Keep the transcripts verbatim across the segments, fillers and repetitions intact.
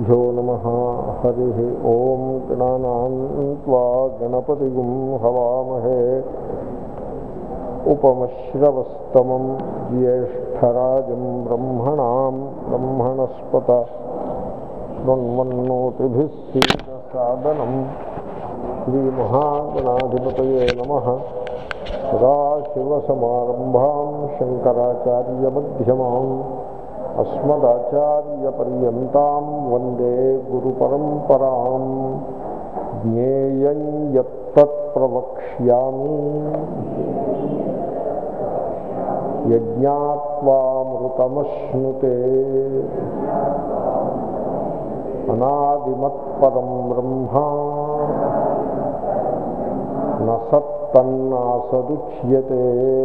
श्रीगुरुभ्यो नमः। हरिः ओं। गणानां त्वा गणपतिगुं हवामहे उपमश्रवस्तमं ज्येष्ठराजं ब्रह्मणां ब्रह्मणस्पत शृण्वन्नोतिभिः सीदसादनं श्रीमहागणाधिपतये नमः। सदाशिवसमारम्भां शङ्कराचार्यमध्यमाम् अस्मदाचार्यपर्यन्तां वन्दे गुरुपरम्परां। ज्ञेयं यत्तत्प्रवक्ष्यामि यज्ञात्वामृतमश्नुते। अनादिमत्परं ब्रह्मा न सत्तन्नासदुच्यते।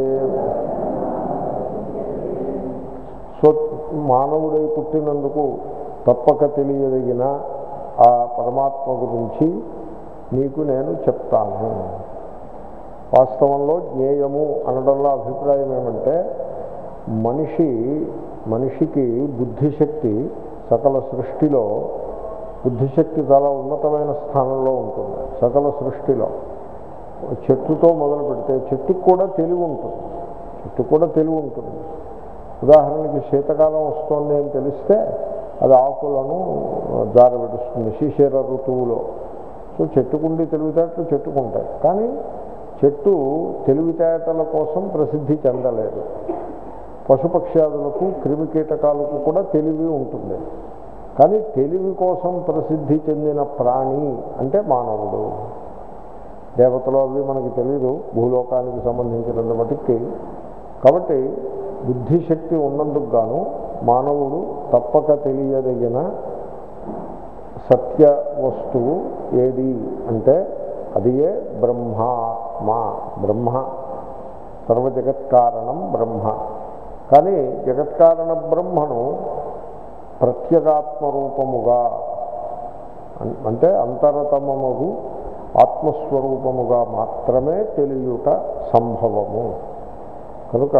సో మానవుడై పుట్టినందుకు తప్పక తెలియదగిన ఆ పరమాత్మ గురించి నీకు నేను చెప్తాను. వాస్తవంలో జ్ఞేయము అనడంలో అభిప్రాయం ఏమంటే మనిషి మనిషికి బుద్ధిశక్తి సకల సృష్టిలో బుద్ధిశక్తి చాలా ఉన్నతమైన స్థానంలో ఉంటుంది. సకల సృష్టిలో చెట్టుతో మొదలు పెడితే చెట్టుకు కూడా తెలివి ఉంటుంది. చెట్టు కూడా తెలివి ఉంటుంది. ఉదాహరణకి శీతకాలం వస్తుంది అని తెలిస్తే అది ఆకులను జారబెడుస్తుంది శిశిర ఋతువులో. సో చెట్టుకుండి తెలివితేటలు చెట్టుకుంటాయి, కానీ చెట్టు తెలివితేటల కోసం ప్రసిద్ధి చెందలేదు. పశుపక్ష్యాదులకు క్రిమికీటకాలకు కూడా తెలివి ఉంటుంది, కానీ తెలివి కోసం ప్రసిద్ధి చెందిన ప్రాణి అంటే మానవుడు. దేవతలు అవి మనకి తెలియదు భూలోకానికి సంబంధించినంత మటుకి. కాబట్టి బుద్ధిశక్తి ఉన్నందుకు గాను మానవుడు తప్పక తెలియదగిన సత్య వస్తువు ఏది అంటే అది ఏ బ్రహ్మాత్మ. బ్రహ్మ సర్వ జగత్కారణం బ్రహ్మ. కానీ జగత్కారణ బ్రహ్మను ప్రత్యేగాత్మరూపముగా అంటే అంతరతమముగు ఆత్మస్వరూపముగా మాత్రమే తెలియుట సంభవము. కనుక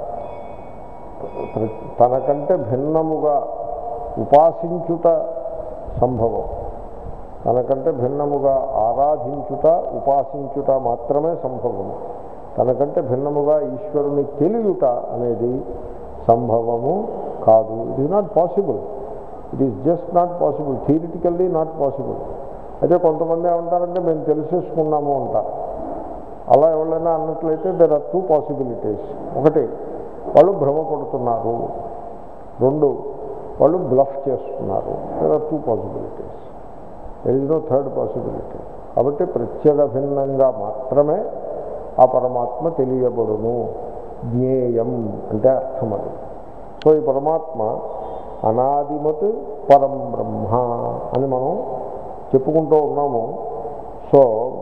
తనకంటే భిన్నముగా ఉపాసించుట సంభవం. తనకంటే భిన్నముగా ఆరాధించుట ఉపాసించుట మాత్రమే సంభవము. తనకంటే భిన్నముగా ఈశ్వరుని తెలియుట అనేది సంభవము కాదు. It is not possible. It is just not possible. Theoretically not possible. అయితే కొంతమంది ఏమంటారంటే మేము తెలిసేసుకున్నాము అంటారు. అలా ఎవరైనా అన్నట్లయితే దెర్ ఆర్ టూ పాసిబిలిటీస్. ఒకటి, వాళ్ళు భ్రమపడుతున్నారు. రెండు, వాళ్ళు బ్లఫ్ చేస్తున్నారు. There are two possibilities. There is no third possibility. కాబట్టి ప్రత్యేక భిన్నంగా మాత్రమే ఆ పరమాత్మ తెలియబడును. జ్ఞేయం అంటే అర్థం అది. సో ఈ పరమాత్మ అనాదిమత్ పరం బ్రహ్మ అని మనం చెప్పుకుంటూ ఉన్నాము. సో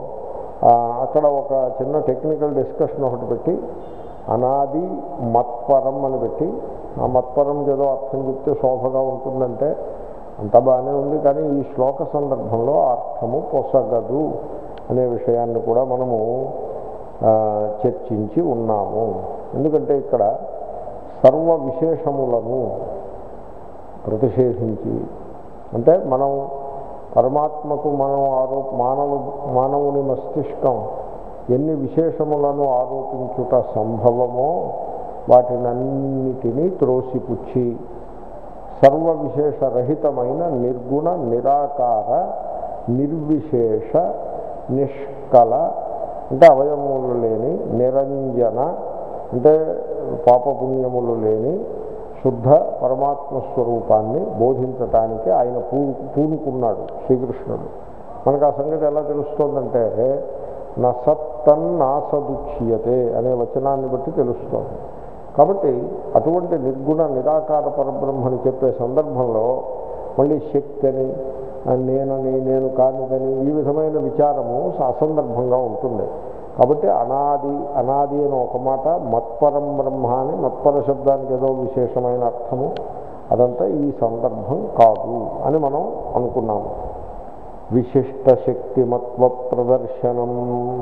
అక్కడ ఒక చిన్న టెక్నికల్ డిస్కషన్ ఒకటి పెట్టి అనాది మత్పరం అని పెట్టి, ఆ మత్పరం ఏదో అర్థం చెప్తే శోభగా ఉంటుందంటే అంత బాగానే ఉంది, కానీ ఈ శ్లోక సందర్భంలో అర్థము పొసగదు అనే విషయాన్ని కూడా మనము చర్చించి ఉన్నాము. ఎందుకంటే ఇక్కడ సర్వ విశేషములను ప్రతిషేధించి, అంటే మనం పరమాత్మకు మనం ఆరోప మానవ మానవుని మస్తిష్కం ఎన్ని విశేషములను ఆరోపించుట సంభవమో వాటినన్నిటినీ త్రోసిపుచ్చి సర్వ విశేషరహితమైన నిర్గుణ నిరాకార నిర్విశేష నిష్కల అంటే అవయవములు లేని, నిరంజన అంటే పాపపుణ్యములు లేని శుద్ధ పరమాత్మ స్వరూపాన్ని బోధించటానికి ఆయన పూ పూనుకున్నాడు శ్రీకృష్ణుడు. మనకు ఆ సంగతి ఎలా తెలుస్తోందంటే నా సత్తన్నాసదుచ్యతే అనే వచనాన్ని బట్టి తెలుస్తోంది. కాబట్టి అటువంటి నిర్గుణ నిరాకార పరబ్రహ్మని చెప్పే సందర్భంలో మళ్ళీ శక్తి అని నేనని నేను కానిదని ఈ విధమైన విచారము అసందర్భంగా ఉంటుంది. కాబట్టి అనాది అనాది అని ఒక మాట, మత్పరం బ్రహ్మ అని మత్పర శబ్దానికి ఏదో విశేషమైన అర్థము, అదంతా ఈ సందర్భం కాదు అని మనం అనుకున్నాము. విశిష్ట శక్తిమత్వ ప్రదర్శనం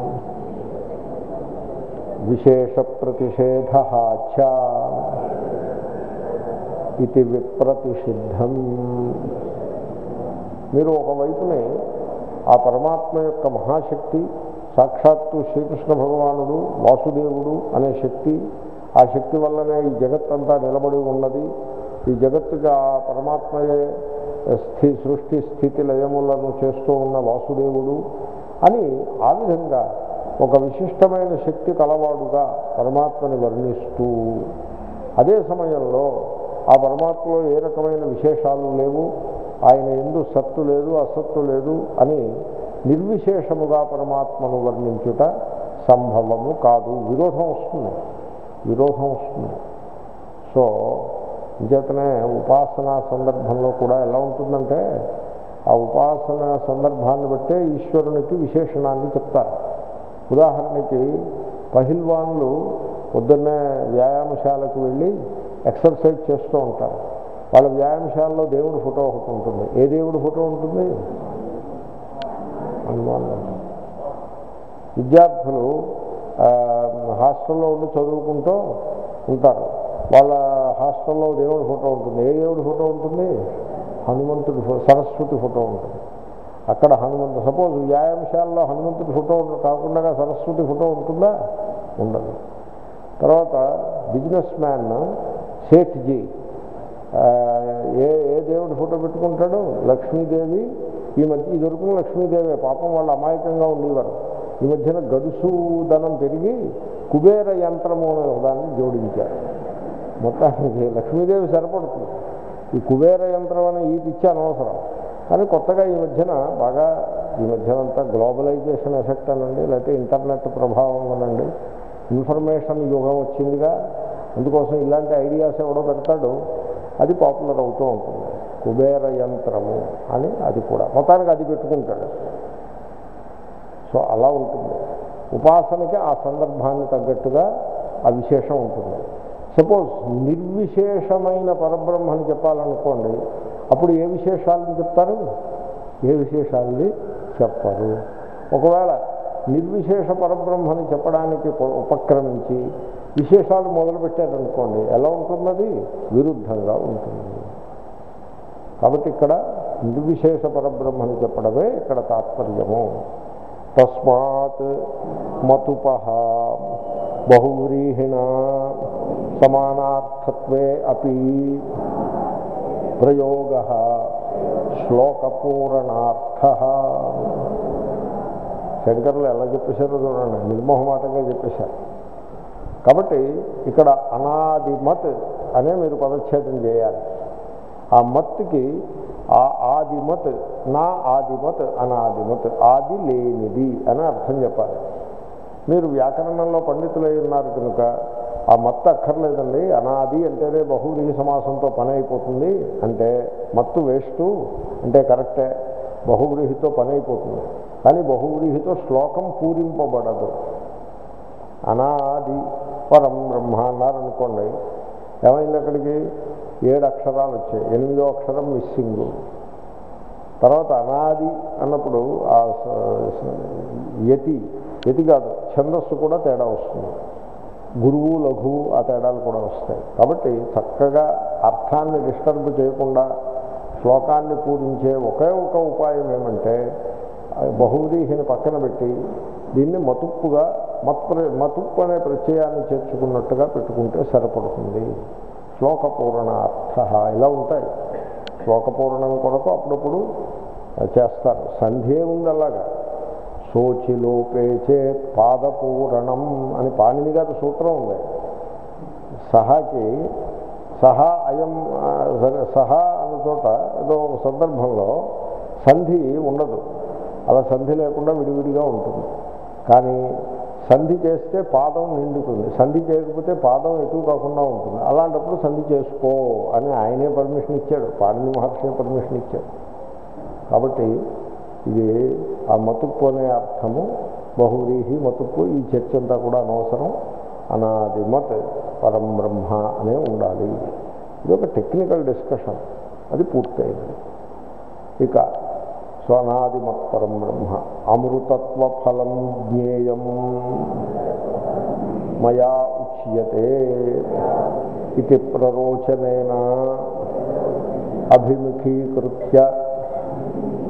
విశేష ప్రతిషేధ చ ఇది విప్రతిషిద్ధం. మీరు ఒకవైపునే ఆ పరమాత్మ యొక్క మహాశక్తి సాక్షాత్తు శ్రీకృష్ణ భగవానుడు వాసుదేవుడు అనే శక్తి, ఆ శక్తి వల్లనే ఈ జగత్తంతా నిలబడి ఉన్నది, ఈ జగత్తుగా ఆ పరమాత్మయే స్థి సృష్టి స్థితి లయములను చేస్తూ ఉన్న వాసుదేవుడు అని ఆ విధంగా ఒక విశిష్టమైన శక్తి కలవాడుగా పరమాత్మని వర్ణిస్తూ, అదే సమయంలో ఆ పరమాత్మలో ఏ రకమైన విశేషాలు లేవు, ఆయన ఎందు సత్తు లేదు అసత్తు లేదు అని నిర్విశేషముగా పరమాత్మను వర్ణించుట సంభవము కాదు. విరోధం వస్తుంది విరోధం వస్తుంది సో ఇంచేతనే ఉపాసనా సందర్భంలో కూడా ఎలా ఉంటుందంటే ఆ ఉపాసన సందర్భాన్ని బట్టే ఈశ్వరునికి విశేషణాన్ని చెప్తారు. ఉదాహరణకి పహిల్వాన్లు పొద్దున్నే వ్యాయామశాలకు వెళ్ళి ఎక్సర్సైజ్ చేస్తూ ఉంటారు. వాళ్ళ వ్యాయామశాలలో దేవుడి ఫోటో ఒకటి ఉంటుంది. ఏ దేవుడి ఫోటో ఉంటుంది? హనుమాన్. విద్యార్థులు హాస్టల్లో ఉండి చదువుకుంటూ ఉంటారు. వాళ్ళ హాస్టల్లో దేవుడి ఫోటో ఉంటుంది. ఏ దేవుడి ఫోటో ఉంటుంది? హనుమంతుడి ఫోటో, సరస్వతి ఫోటో ఉంటుంది. అక్కడ హనుమంతు, సపోజ్ వ్యాయామశాలలో హనుమంతుడి ఫోటో కాకుండా సరస్వతి ఫోటో ఉంటుందా? ఉండదు. తర్వాత బిజినెస్ మ్యాన్ సేఠ్జీ ఏ ఏ దేవుడి ఫోటో పెట్టుకుంటాడు? లక్ష్మీదేవి. ఈ మధ్య ఈ దొరుకున్న లక్ష్మీదేవి, పాపం వాళ్ళు అమాయకంగా ఉండేవారు. ఈ మధ్యన గడుసు ధనం పెరిగి కుబేర యంత్రము అనే దాన్ని జోడించారు. మొత్తానికి లక్ష్మీదేవి సరిపడుతుంది. ఈ కుబేర యంత్రం అనే ఈ పిచ్చి అనవసరం. కానీ కొత్తగా ఈ మధ్యన బాగా ఈ మధ్యన అంతా గ్లోబలైజేషన్ ఎఫెక్ట్ అనండి, లేకపోతే ఇంటర్నెట్ ప్రభావం అనండి, ఇన్ఫర్మేషన్ యుగం వచ్చిందిగా, అందుకోసం ఇలాంటి ఐడియాస్ ఎవడో పెడతాడు, అది పాపులర్ అవుతూ ఉంటుంది. కుబేర యంత్రము అని అది కూడా మొత్తానికి అది పెట్టుకుంటాడు. సో అలా ఉంటుంది. ఉపాసనకి ఆ సందర్భాన్ని తగ్గట్టుగా ఆ విశేషం ఉంటుంది. సపోజ్ నిర్విశేషమైన పరబ్రహ్మని చెప్పాలనుకోండి, అప్పుడు ఏ విశేషాలను చెప్తారు? ఏ విశేషాలని చెప్పరు. ఒకవేళ నిర్విశేష పరబ్రహ్మని చెప్పడానికి ఉపక్రమించి విశేషాలు మొదలుపెట్టారనుకోండి, ఎలా ఉంటున్నది? విరుద్ధంగా ఉంటుంది. కాబట్టి ఇక్కడ నిర్విశేష పరబ్రహ్మని చెప్పడమే ఇక్కడ తాత్పర్యము. తస్మాత్ మతుపః బహువ్రీహిణ సమానార్థత్వే అపి ప్రయోగః శ్లోకపూరణార్థః. శంకరులు ఎలా చెప్పేశారో చూడండి, నిర్మోహమాటంగా చెప్పేశారు. కాబట్టి ఇక్కడ అనాదిమత్ అనే మీరు పదచ్ఛేదం చేయాలి. ఆ మత్తుకి ఆ ఆదిమత్, నా ఆదిమత్ అనాదిమత్, ఆది లేనిది అని అర్థం చెప్పాలి. మీరు వ్యాకరణంలో పండితులై ఉన్నారు కనుక ఆ మత్తు అక్కర్లేదండి, అనాది అంటేనే బహువ్రీహి సమాసంతో పని అయిపోతుంది అంటే మత్తు వేస్తూ అంటే కరెక్టే, బహువ్రీహితో పని అయిపోతుంది. కానీ బహువ్రీహితో శ్లోకం పూరింపబడదు. అనాది పరం బ్రహ్మ అన్నారనుకోండి, ఏమైంది? అక్కడికి ఏడు అక్షరాలు వచ్చాయి, ఎనిమిదో అక్షరం మిస్సింగు. తర్వాత అనాది అన్నప్పుడు ఆ యతి యతి కాదు, ఛందస్సు కూడా తేడా వస్తుంది. గురువు లఘు ఆ తేడాలు కూడా వస్తాయి. కాబట్టి చక్కగా అర్థాన్ని డిస్టర్బ్ చేయకుండా శ్లోకాన్ని పూరించే ఒకే ఒక ఉపాయం ఏమంటే బహువ్రీహిని పక్కన పెట్టి దీన్ని మతుప్పుగా మత్ మతుప్పు అనే ప్రత్యయాన్ని చేర్చుకున్నట్టుగా పెట్టుకుంటే సరిపడుతుంది. శ్లోకపూర్ణార్థ ఇలా ఉంటాయి. శ్లోకపూర్ణం కొరకు అప్పుడప్పుడు చేస్తారు. సంధి ఉంది అలాగా. శోచిలోపే చేత్ పాదపూరణం అని పాణిని గారి సూత్రం ఉంది. సహాకి సహా అయం సహా అన్న చోట ఏదో ఒక సందర్భంలో సంధి ఉండదు, అలా సంధి లేకుండా విడివిడిగా ఉంటుంది. కానీ సంధి చేస్తే పాదం నిండుతుంది, సంధి చేయకపోతే పాదం ఎటు కాకుండా ఉంటుంది. అలాంటప్పుడు సంధి చేసుకో అని ఆయనే పర్మిషన్ ఇచ్చాడు, పాణిని మహర్షి పర్మిషన్ ఇచ్చాడు. కాబట్టి ఇది ఆ మతుప్పు అనే అర్థము, బహువ్రీహి మతుప్పు, ఈ చర్చ అంతా కూడా అనవసరం. అనాది మత్ పరం బ్రహ్మ అనే ఉండాలి. ఇది ఒక టెక్నికల్ డిస్కషన్, అది పూర్తయింది. ఇక సో అనాది మత్ పరం బ్రహ్మ అమృతత్వ ఫలం జ్ఞేయం మయా ఉచ్యతే ఇది ప్రరోచనేన అభిముఖీకృత్య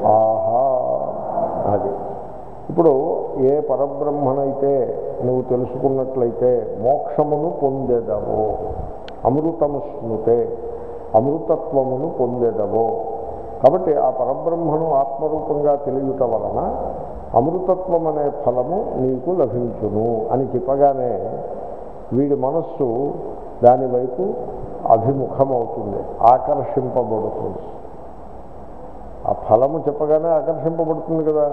ఆహా అది. ఇప్పుడు ఏ పరబ్రహ్మనైతే నువ్వు తెలుసుకున్నట్లయితే మోక్షమును పొందేదవో, అమృతము స్నుతే అమృతత్వమును పొందేదవో. కాబట్టి ఆ పరబ్రహ్మను ఆత్మరూపంగా తెలియట వలన అమృతత్వం అనే ఫలము నీకు లభించును అని చెప్పగానే వీడి మనస్సు దానివైపు అభిముఖమవుతుంది, ఆకర్షింపబడుతుంది. ఆ ఫలము చెప్పగానే ఆకర్షింపబడుతుంది కదా.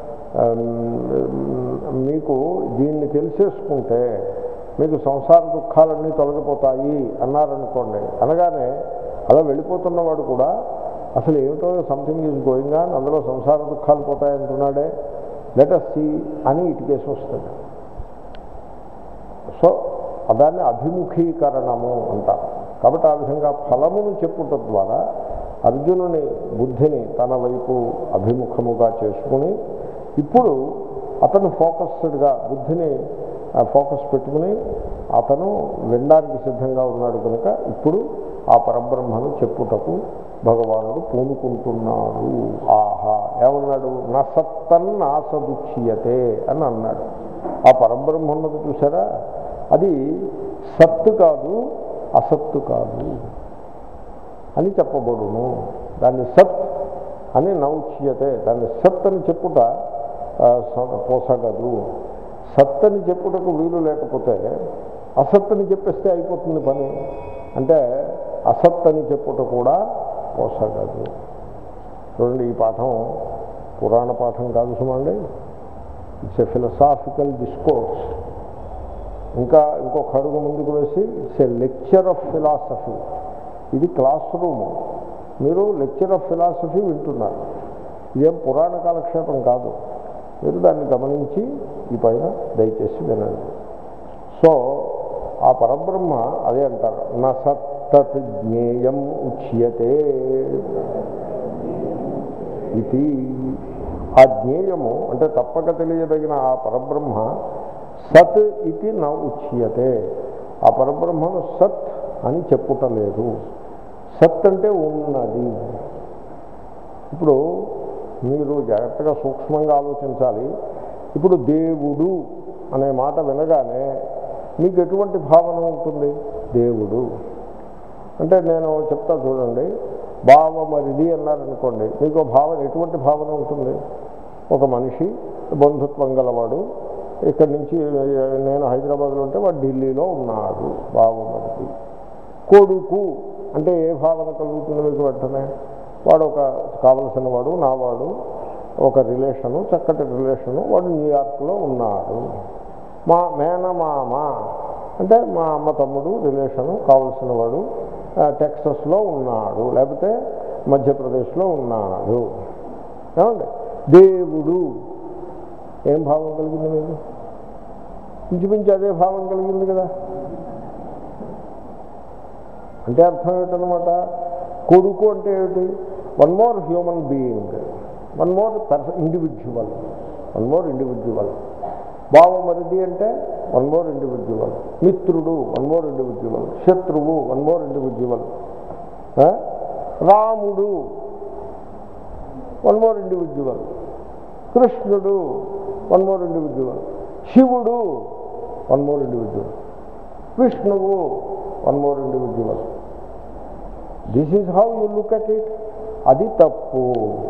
మీకు దీన్ని తెలిసేసుకుంటే మీకు సంసార దుఃఖాలన్నీ తొలగిపోతాయి అన్నారనుకోండి, అనగానే అలా వెళ్ళిపోతున్నవాడు కూడా అసలు ఏమిటో సంథింగ్ ఈజ్ గోయింగ్ ఆన్, అందులో సంసార దుఃఖాలు పోతాయంటున్నాడే, లెట్ అస్ సీ అని ఇటుకేసి వస్తుంది. సో దాన్ని అభిముఖీకరణము అంటారు. కాబట్టి ఆ విధంగా ఫలమును చెప్పుట ద్వారా అర్జునుని బుద్ధిని తన వైపు అభిముఖముగా చేసుకుని ఇప్పుడు అతను ఫోకస్డ్గా బుద్ధిని ఫోకస్ పెట్టుకుని అతను వినడానికి సిద్ధంగా ఉన్నాడు కనుక ఇప్పుడు ఆ పరబ్రహ్మను చెప్పుటకు భగవానుడు పూనుకుంటున్నాడు. ఆహా ఏమన్నాడు? నసత్తన్ నాసదుచ్యతే అని అన్నాడు. ఆ పరబ్రహ్మన్నది చూసారా, అది సత్తు కాదు అసత్తు కాదు అని చెప్పబడును. దాన్ని సత్ అని నౌచ్యతే, దాన్ని సత్ అని చెప్పుట పోసగదు. సత్ అని చెప్పుటకు వీలు లేకపోతే అసత్ అని చెప్పేస్తే అయిపోతుంది పని. అంటే అసత్ అని చెప్పుట కూడా పోసగదు. చూడండి, ఈ పాఠం పురాణ పాఠం కాదు సుమండి, ఇట్స్ ఎ ఫిలసాఫికల్ డిస్కోర్స్. ఇంకా ఇంకొక అడుగు ముందుకు వేసి it's a lecture of philosophy. ఇది క్లాస్ రూము, మీరు లెక్చర్ ఆఫ్ ఫిలాసఫీ వింటున్నారు. ఇదేం పురాణ కాలక్షేపం కాదు. మీరు దాన్ని గమనించి ఈ పైన దయచేసి వినండి. సో ఆ పరబ్రహ్మ అదే అంటారు, నా సత్తత్ జ్ఞేయం ఉచ్యతే ఇది. ఆ జ్ఞేయము అంటే తప్పక తెలియదగిన ఆ పరబ్రహ్మ సత్ ఇది నా ఉచ్యతే. ఆ పరబ్రహ్మను సత్ అని చెప్పుటలేదు. సత్ అంటే ఉన్నది. ఇప్పుడు మీరు జాగ్రత్తగా సూక్ష్మంగా ఆలోచించాలి. ఇప్పుడు దేవుడు అనే మాట వినగానే మీకు ఎటువంటి భావన ఉంటుంది? దేవుడు అంటే నేను చెప్తా చూడండి, భావమరిది అన్నారనుకోండి, మీకు భావన ఎటువంటి భావన ఉంటుంది? ఒక మనిషి బంధుత్వం గలవాడు, ఇక్కడి నుంచి నేను హైదరాబాద్లో ఉంటే వాడు ఢిల్లీలో ఉన్నాడు, భావమరిది. కొడుకు అంటే ఏ భావన కలుగుతుంది మీకు వెంటనే? వాడు ఒక కావలసిన వాడు, నావాడు, ఒక రిలేషను, చక్కటి రిలేషను, వాడు న్యూయార్క్లో ఉన్నాడు. మా మేనమామ అంటే మా అమ్మ తమ్ముడు రిలేషను, కావలసిన వాడు టెక్సస్లో ఉన్నాడు, లేకపోతే మధ్యప్రదేశ్లో ఉన్నాడు. ఏమండి? దేవుడు ఏం భావం కలిగింది మీకు? ఇంచుమించు అదే భావం కలిగింది కదా. అంటే అర్థం ఏంటనమాట? కొడుకు అంటే ఏమిటి? One more human being, one more person, individual, one more individual. భావమరిది అంటే వన్ మోర్ ఇండివిజువల్. మిత్రుడు వన్ మోర్ ఇండివిజువల్. శత్రువు వన్ మోర్ ఇండివిజువల్. రాముడు వన్ మోర్ ఇండివిజువల్. కృష్ణుడు వన్ మోర్ ఇండివిజువల్. శివుడు వన్ మోర్ ఇండివిజువల్. విష్ణువు one more individual. This is how you look at it. అది తప్పు.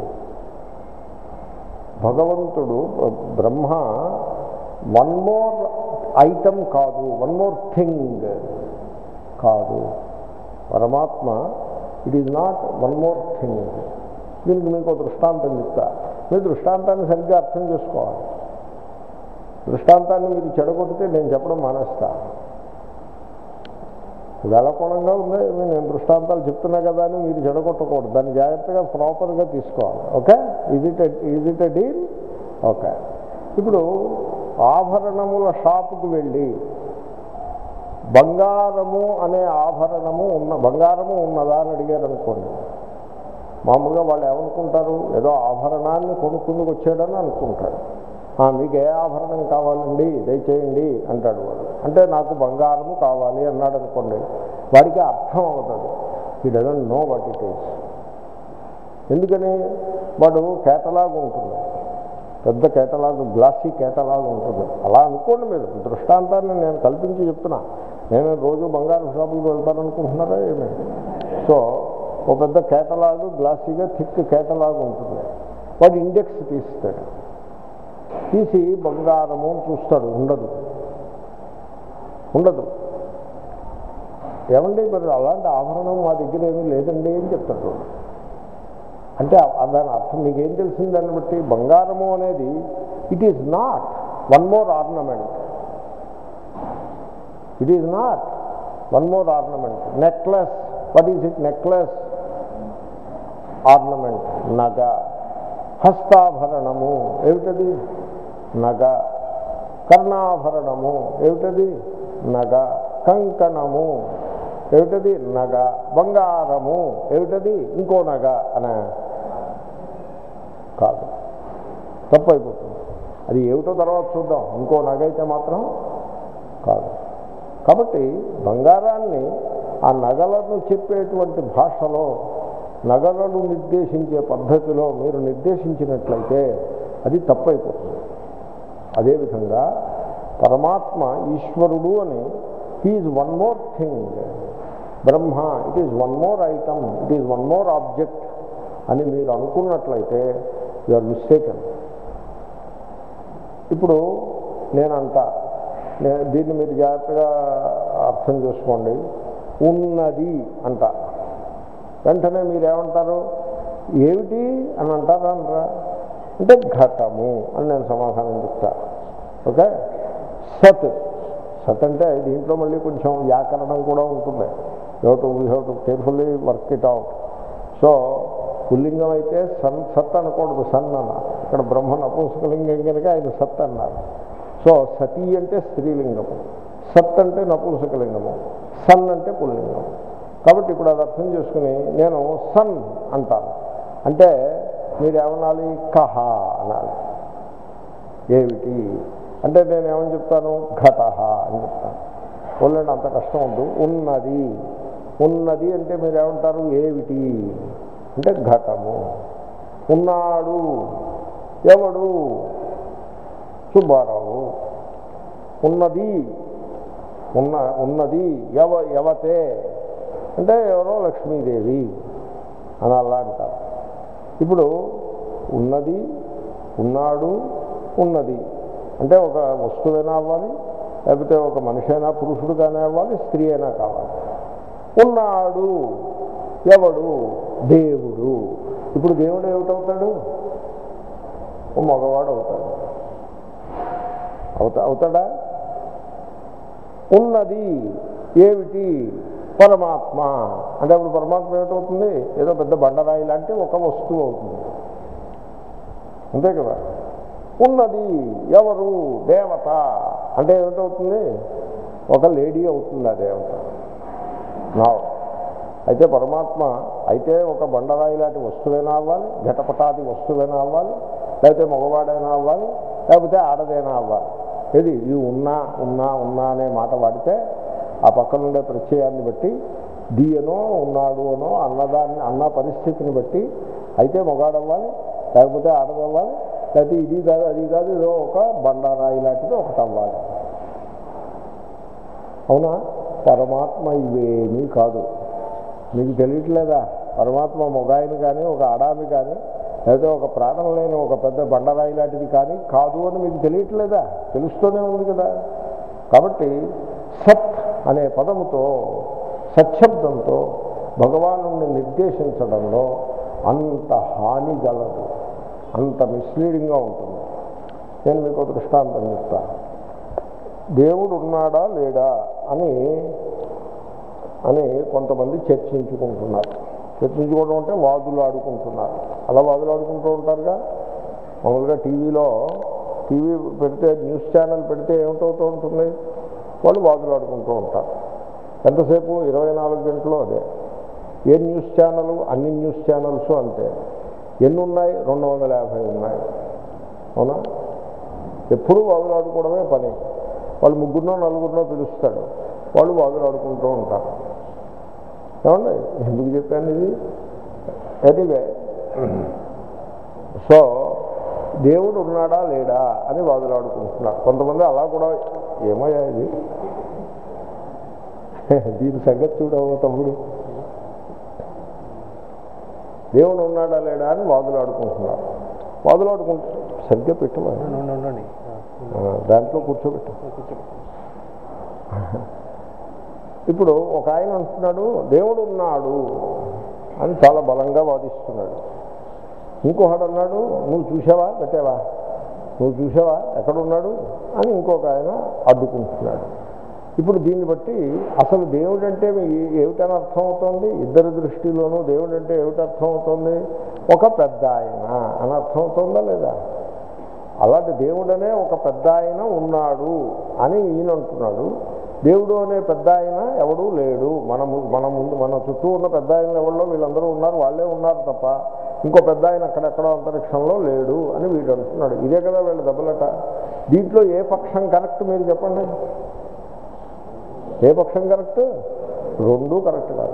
భగవంతుడు బ్రహ్మ వన్ మోర్ ఐటమ్ కాదు, వన్ మోర్ థింగ్ కాదు. పరమాత్మ it is not one more thing. దీనికి మీకు దృష్టాంతం చెప్తా. మీరు దృష్టాంతాన్ని సరిగ్గా అర్థం చేసుకోవాలి. దృష్టాంతాన్ని మీరు చెడగొట్టితే నేను చెప్పడం మానేస్తా. వేళకోళంగా ఉంది, నేను దృష్టాంతాలు చెప్తున్నా కదా అని మీరు చెడగొట్టకూడదు. దాన్ని జాగ్రత్తగా ప్రాపర్గా తీసుకోవాలి. Okay, is it is it a deal? Okay. ఇప్పుడు ఆభరణముల షాపుకు వెళ్ళి బంగారము అనే ఆభరణము ఉన్న బంగారము ఉన్నదా అని అడిగారు అనుకోండి. మామూలుగా వాళ్ళు ఏమనుకుంటారు? ఏదో ఆభరణాన్ని కొనుక్కుందుకు వచ్చాడని అనుకుంటాడు. మీకు ఏ ఆభరణం కావాలండి దయచేయండి అంటాడు వాడు. అంటే నాకు బంగారము కావాలి అన్నాడు అనుకోండి, వాడికి అర్థం అవుతుంది. He doesn't know what it is. ఎందుకని? వాడు కేటలాగ్ ఉంటుంది, పెద్ద కేటలాగ్, గ్లాసీ కేటలాగ్ ఉంటుంది. అలా అనుకోండి మీరు, దృష్టాంతాన్ని నేను కల్పించి చెప్తున్నా. నేను రోజు బంగారు షాపులకు వెళ్తాననుకుంటున్నారా ఏమి? సో ఒక పెద్ద కేటలాగ్, గ్లాసీగా థిక్ కేటలాగ్ ఉంటుంది. వాడు ఇండెక్స్ తీస్తాడు, తీసి బంగారము అని చూస్తాడు, ఉండదు ఉండదు ఏమండి మరి అలాంటి ఆభరణం మా దగ్గర ఏమీ లేదండి అని చెప్తాడు. అంటే దాని అర్థం మీకేం తెలిసింది? దాన్ని బట్టి బంగారము అనేది it is not one more ornament, it is not one more ornament. Necklace, what is it? Necklace, ornament, నగ. హస్తాభరణము ఏమిటది? నగ. కర్ణాభరణము ఏమిటది? నగ. కంకణము ఏమిటది? నగ. బంగారము ఏమిటది? ఇంకో నగ అనే కాదు, తప్పు అయిపోతుంది. అది ఏమిటో తర్వాత చూద్దాం, ఇంకో నగ అయితే మాత్రం కాదు. కాబట్టి బంగారాన్ని ఆ నగలను చెప్పేటువంటి భాషలో, నగలను నిర్దేశించే పద్ధతిలో మీరు నిర్దేశించినట్లయితే అది తప్పైపోతుంది. అదేవిధంగా పరమాత్మ ఈశ్వరుడు అని he is one more thing, Brahma it is one more item, it is one more object అని మీరు అనుకున్నట్లయితే యు ఆర్ మిస్టేకెన్. ఇప్పుడు నేనంట, నేను దీన్ని మీరు జాగ్రత్తగా అర్థం చేసుకోండి. ఉన్నది అంట, వెంటనే మీరేమంటారు? ఏమిటి అని అంటారా అంటారా అంటే ఘటము అని నేను సమాధానం చెప్తా. ఓకే, సత్, సత్ అంటే దీంట్లో మళ్ళీ కొంచెం వ్యాకరణం కూడా ఉంటుంది. You to we have to carefully work it out. So పుల్లింగం అయితే సన్, సత్ అనకూడదు, సన్ అన్న. ఇక్కడ బ్రహ్మ నపుంసకలింగం కనుక ఆయన సత్ అన్నారు. సో సతీ అంటే స్త్రీలింగము, సత్ అంటే నపుంసకలింగము, సన్ అంటే పుల్లింగం. కాబట్టి ఇప్పుడు అది అర్థం చేసుకుని నేను సన్ అంటాను అంటే మీరేమనాలి? కహ అనాలి. ఏమిటి అంటే నేను ఏమని చెప్తాను? ఘట అని చెప్తాను. వాళ్ళండి అంత కష్టం ఉంది. ఉన్నది, ఉన్నది అంటే మీరేమంటారు? ఏమిటి అంటే ఘటము. ఉన్నాడు, ఎవడు? సుబ్బారావు. ఉన్నది, ఉన్న ఉన్నది ఎవ ఎవతే అంటే ఎవరో లక్ష్మీదేవి అని అలా అంటారు. ఇప్పుడు ఉన్నది, ఉన్నాడు, ఉన్నది అంటే ఒక వస్తువైనా అవ్వాలి, లేకపోతే ఒక మనిషి అయినా పురుషుడుగానే అవ్వాలి, స్త్రీ అయినా కావాలి. ఉన్నాడు, ఎవడు? దేవుడు. ఇప్పుడు దేవుడు ఏమిటవుతాడు? ఓ మగవాడు అవుతాడు. అవుతా అవుతాడా? ఉన్నది ఏమిటి? పరమాత్మ అంటే అప్పుడు పరమాత్మ ఏమిటవుతుంది? ఏదో పెద్ద బండరాయి లాంటి ఒక వస్తువు అవుతుంది, అంతే కదా. ఉన్నది ఎవరు? దేవత అంటే ఏమిటవుతుంది? ఒక లేడీ అవుతుంది ఆ దేవత. నా అయితే పరమాత్మ అయితే ఒక బండరాయి లాంటి వస్తువైనా అవ్వాలి, ఘటపటాది వస్తువైనా అవ్వాలి, లేకపోతే మగవాడైనా అవ్వాలి, లేకపోతే ఆడదైనా అవ్వాలి. ఇది ఈ ఉన్నా ఉన్నా ఉన్నా అనే మాట వాడితే ఆ పక్కనుండే ప్రత్యయాన్ని బట్టి దీయనో ఉన్నాడు అనో అన్నదాన్ని అన్న పరిస్థితిని బట్టి అయితే మొగాడవ్వాలి, లేకపోతే ఆడదవ్వాలి, లేకపోతే ఇది కాదు అది కాదు ఏదో ఒక బండారాయి లాంటిది ఒకటి అవ్వాలి. అవునా? పరమాత్మ ఇవేమీ కాదు. మీకు తెలియట్లేదా? పరమాత్మ మొగాయిని కానీ ఒక ఆడామి కానీ లేకపోతే ఒక ప్రాణం లేని ఒక పెద్ద బండరాయి లాంటిది కానీ కాదు అని మీకు తెలియట్లేదా? తెలుస్తూనే ఉంది కదా. కాబట్టి సత్ అనే పదముతో, సత్శబ్దంతో భగవాను నిర్దేశించడంలో అంత హాని గలదు, అంత మిస్లీడింగ్గా ఉంటుంది. నేను మీకు దృష్టాంతం చెప్తాను. దేవుడు ఉన్నాడా లేడా అని అని కొంతమంది చర్చించుకుంటున్నారు. చర్చించుకోవడం అంటే వాదులు ఆడుకుంటున్నారు. అలా వాదులు ఆడుకుంటూ ఉంటారుగా. మామూలుగా టీవీలో టీవీ పెడితే, న్యూస్ ఛానల్ పెడితే ఏమిటవుతూ ఉంటుంది? వాళ్ళు వాదులు ఆడుకుంటూ ఉంటారు. ఎంతసేపు? ఇరవై నాలుగు గంటలు అదే. ఏ న్యూస్ ఛానల్, అన్ని న్యూస్ ఛానల్స్ అంతే. ఎన్ని ఉన్నాయి? రెండు వందల యాభై ఉన్నాయి. అవునా? ఎప్పుడూ వాదులు ఆడుకోవడమే పని. వాళ్ళు ముగ్గురునో నలుగురినో పిలుస్తాడు, వాళ్ళు వాదులు ఆడుకుంటూ ఉంటారు. ఏమండి ఎందుకు చెప్పాను ఇది? ఎనీవే సో దేవుడు ఉన్నాడా లేడా అని వాదులాడుకుంటున్నారు. కొంతమంది అలా కూడా ఏమయ్యా ఇది దీని సంగతి చూడవు తమ్ముడు, దేవుడు ఉన్నాడా లేడా అని వాదులాడుకుంటున్నారు. వాదులాడుకుంటు సరిగ్గా పెట్టమా దాంట్లో కూర్చోబెట్టు. ఇప్పుడు ఒక ఆయన అంటున్నాడు దేవుడు ఉన్నాడు అని చాలా బలంగా వాదిస్తున్నాడు. ఇంకొకడు అన్నాడు నువ్వు చూసావా పెట్టావా, నువ్వు చూసావా ఎక్కడున్నాడు అని ఇంకొక ఆయన అడ్డుకుంటున్నాడు. ఇప్పుడు దీన్ని బట్టి అసలు దేవుడు అంటే ఏమిటని అర్థం అవుతుంది? ఇద్దరి దృష్టిలోనూ దేవుడు అంటే ఏమిటి అర్థం అవుతుంది? ఒక పెద్ద ఆయన అని అర్థం అవుతుందా లేదా? అలాంటి దేవుడనే ఒక పెద్ద ఆయన ఉన్నాడు అని ఈయన అంటున్నాడు. దేవుడు అనే పెద్ద ఆయన ఎవడూ లేడు, మన మన ముందు మన చుట్టూ ఉన్న పెద్ద ఆయన ఎవరిలో వీళ్ళందరూ ఉన్నారు, వాళ్ళే ఉన్నారు తప్ప ఇంకో పెద్ద ఆయన అక్కడెక్కడో అంతరిక్షంలో లేడు అని వీడు అంటున్నాడు. ఇదే కదా వీళ్ళ దెబ్బలట. దీంట్లో ఏ పక్షం కరెక్ట్ మీరు చెప్పండి? ఏ పక్షం కరెక్ట్? రెండూ కరెక్ట్ కాదు.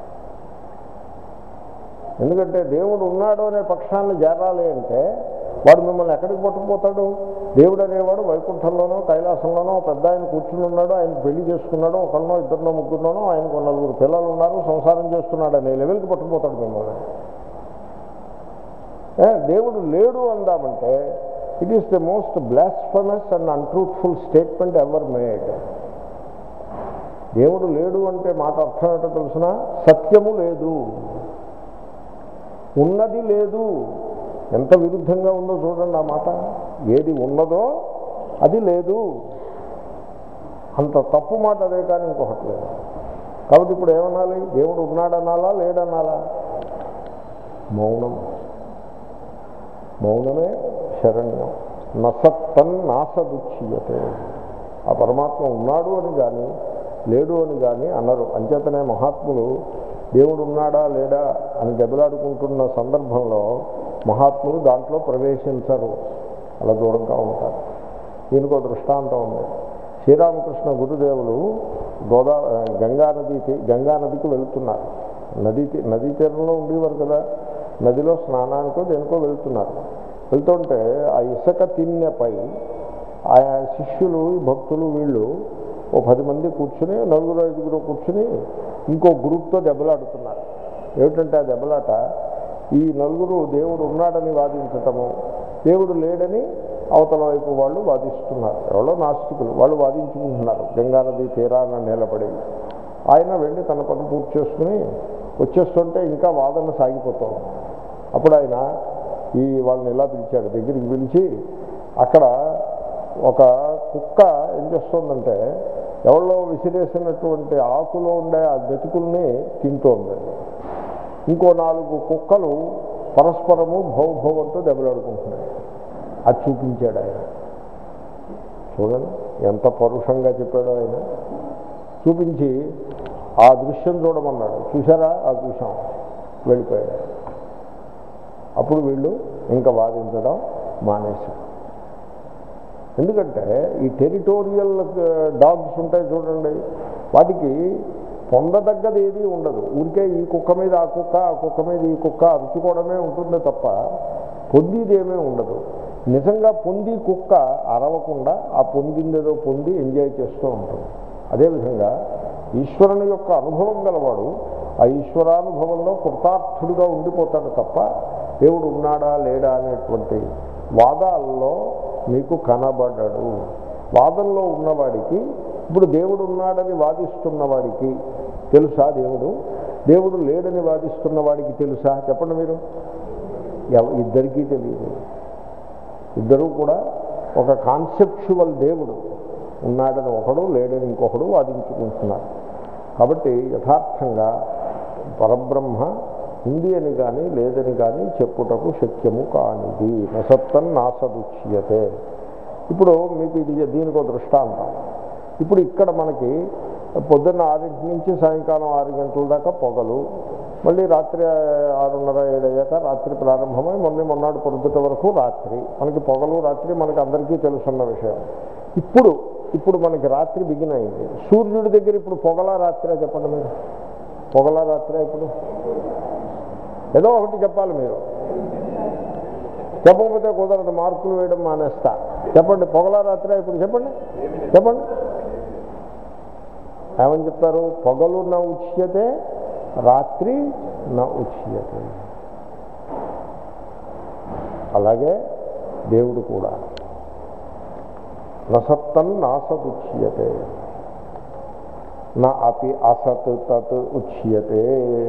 ఎందుకంటే దేవుడు ఉన్నాడు అనే పక్షాన్ని చేరాలి అంటే వాడు మిమ్మల్ని ఎక్కడికి పట్టుకుపోతాడు? దేవుడు అనేవాడు వైకుంఠంలోనో కైలాసంలోనో పెద్ద ఆయన కూర్చుని ఉన్నాడు, ఆయన పెళ్లి చేసుకున్నాడు, ఒకరినో ఇద్దరినో ముగ్గురునో ఆయనకు నలుగురు పిల్లలు ఉన్నారు, సంసారం చేస్తున్నాడు అనే లెవెల్కి పట్టుకుపోతాడు మిమ్మల్ని. దేవుడు లేడు అందామంటే it is the most blasphemous and untruthful statement ever made. దేవుడు లేడు అంటే మాట అర్థం ఏంటో తెలుసిన? సత్యము లేదు, ఉన్నది లేదు. ఎంత విరుద్ధంగా ఉందో చూడండి ఆ మాట. ఏది ఉన్నదో అది లేదు, అంత తప్పు మాట అదే కానీ ఇంకొకటి లేదు. కాబట్టి ఇప్పుడు ఏమనాలి? దేవుడు ఉన్నాడనాలా లేడనాలా? మౌనం. మౌనమే శరణ్యం. నసత్తన్ నాసదుచ్యతే. ఆ పరమాత్మ ఉన్నాడు అని కానీ లేడు అని కానీ అన్నారు. అంచేతనే మహాత్ములు దేవుడు ఉన్నాడా లేడా అని దెబ్బలాడుకుంటున్న సందర్భంలో మహాత్ములు దాంట్లో ప్రవేశించరు, అలా దూరంగా ఉంటారు. దీనికి ఒక దృష్టాంతం ఉంది. శ్రీరామకృష్ణ గురుదేవులు గోదా గంగా నది గంగా నదికి వెళుతున్నారు. నదీ నదీ తీరంలో ఉండేవారు కదా, నదిలో స్నానానికో దేనికో వెళ్తున్నారు. వెళ్తుంటే ఆ ఇసుక తిన్నెపై ఆయా శిష్యులు భక్తులు వీళ్ళు ఓ పది మంది కూర్చుని, నలుగురు ఐదుగురు కూర్చుని ఇంకో గ్రూప్తో దెబ్బలాడుతున్నారు. ఏమిటంటే ఆ దెబ్బలాట ఈ నలుగురు దేవుడు ఉన్నాడని వాదించటము, దేవుడు లేడని అవతల వైపు వాళ్ళు వాదిస్తున్నారు. ఎవరో నాస్తికులు వాళ్ళు వాదించుకుంటున్నారు. గంగానది తీరాన నిలబడి ఆయన వెళ్ళి తన పని పూర్తి చేసుకుని వచ్చేస్తుంటే ఇంకా వాదన సాగిపోతుంది. అప్పుడు ఆయన ఈ వాళ్ళని ఇలా పిలిచాడు, దగ్గరికి పిలిచి అక్కడ ఒక కుక్క ఏం చేస్తుందంటే ఎవరిలో విసిరేసినటువంటి ఆకులో ఉండే ఆ గతుకుల్ని తింటోంది. ఇంకో నాలుగు కుక్కలు పరస్పరము భౌభవంతో దెబ్బలాడుకుంటున్నాయి. అది చూపించాడు ఆయన. చూడండి ఎంత పరుషంగా చెప్పాడో ఆయన. చూపించి ఆ దృశ్యం చూడమన్నాడు. చూసారా? ఆ దృశ్యం వెళ్ళిపోయాడు. అప్పుడు వీళ్ళు ఇంకా వాదించడం మానేశారు. ఎందుకంటే ఈ టెరిటోరియల్ డాగ్స్ ఉంటాయి చూడండి, వాటికి పొందదగ్గది ఏది ఉండదు. ఊరికే ఈ కుక్క మీద ఆ కుక్క, ఆ కుక్క మీద ఈ కుక్క అరుచుకోవడమే ఉంటుంది తప్ప పొందిదేమీ ఉండదు. నిజంగా పొంది కుక్క అరవకుండా ఆ పొందిందేదో పొంది ఎంజాయ్ చేస్తూ ఉంటుంది. అదేవిధంగా ఈశ్వరుని యొక్క అనుభవం గలవాడు ఆ ఈశ్వరానుభవంలో కృతార్థుడిగా ఉండిపోతాడు తప్ప దేవుడు ఉన్నాడా లేడా అనేటువంటి వాదాల్లో మీకు కనబడడు. వాదంలో ఉన్నవాడికి, ఇప్పుడు దేవుడు ఉన్నాడని వాదిస్తున్న వాడికి తెలుసా దేవుడు, దేవుడు లేడని వాదిస్తున్న వాడికి తెలుసా? చెప్పండి మీరు. ఇద్దరికీ తెలియదు. ఇద్దరూ కూడా ఒక కాన్సెప్చువల్ దేవుడు ఉన్నాడని ఒకడు, లేడని ఇంకొకడు వాదించుకుంటున్నారు. కాబట్టి యథార్థంగా పరబ్రహ్మ ఉంది అని కానీ లేదని కానీ చెప్పుటకు శక్యము కానిది. నసత్తన్ నాసదుచ్యతే. ఇప్పుడు మీకు ఇది దీనికి దృష్టాంతం. ఇప్పుడు ఇక్కడ మనకి పొద్దున్న ఆరింటి నుంచి సాయంకాలం ఆరు గంటల దాకా పొగలు, మళ్ళీ రాత్రి ఆరున్నర ఏడయ్యాక రాత్రి ప్రారంభమై మొన్న మొన్నాడు పొద్దుట వరకు రాత్రి. మనకి పొగలు రాత్రి మనకి అందరికీ తెలుసున్న విషయం. ఇప్పుడు ఇప్పుడు మనకి రాత్రి బిగిన్ అయింది. సూర్యుడి దగ్గర ఇప్పుడు పొగలా రాత్రి చెప్పండి మీరు. పొగలా రాత్రి ఇప్పుడు ఏదో ఒకటి చెప్పాలి మీరు. చెప్పకపోతే కుదరదు, మార్కులు వేయడం మానేస్తా. చెప్పండి, పొగలా రాత్రి ఇప్పుడు చెప్పండి చెప్పండి ఏమని చెప్తారు? పొగలు నా ఉచ్యతే, రాత్రి నా ఉచ్యతే. అలాగే దేవుడు కూడా నసత్తన్ నాసదుచ్యతే, నా అపి అసత్ తత్ ఉచ్యతే.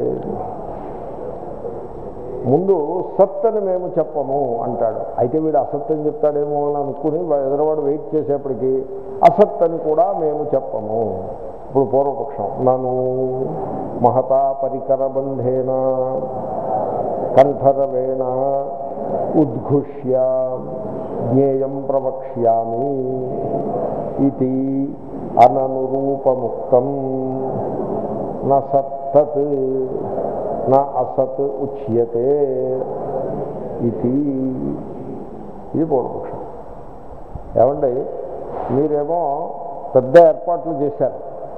ముందు సత్ అని మేము చెప్పము అంటాడు. అయితే వీడు అసత్ అని చెప్తాడేమో అని అనుకుని ఎదురవాడు వెయిట్ చేసేప్పటికీ అసత్ అని కూడా మేము చెప్పము. ఇప్పుడు పూర్వపక్షం, నను మహతా పరికరబంధేన కంఠరవేణ ఉద్ఘుష్య జ్ఞేయం ప్రవక్ష్యామి ఇది అననురూపముక్తం న సత్తత్ నా అసత్ ఉచ్యతే ఇది. ఇది పూర్వపక్షం. ఏమండి, మీరేమో పెద్ద ఏర్పాట్లు చేశారు.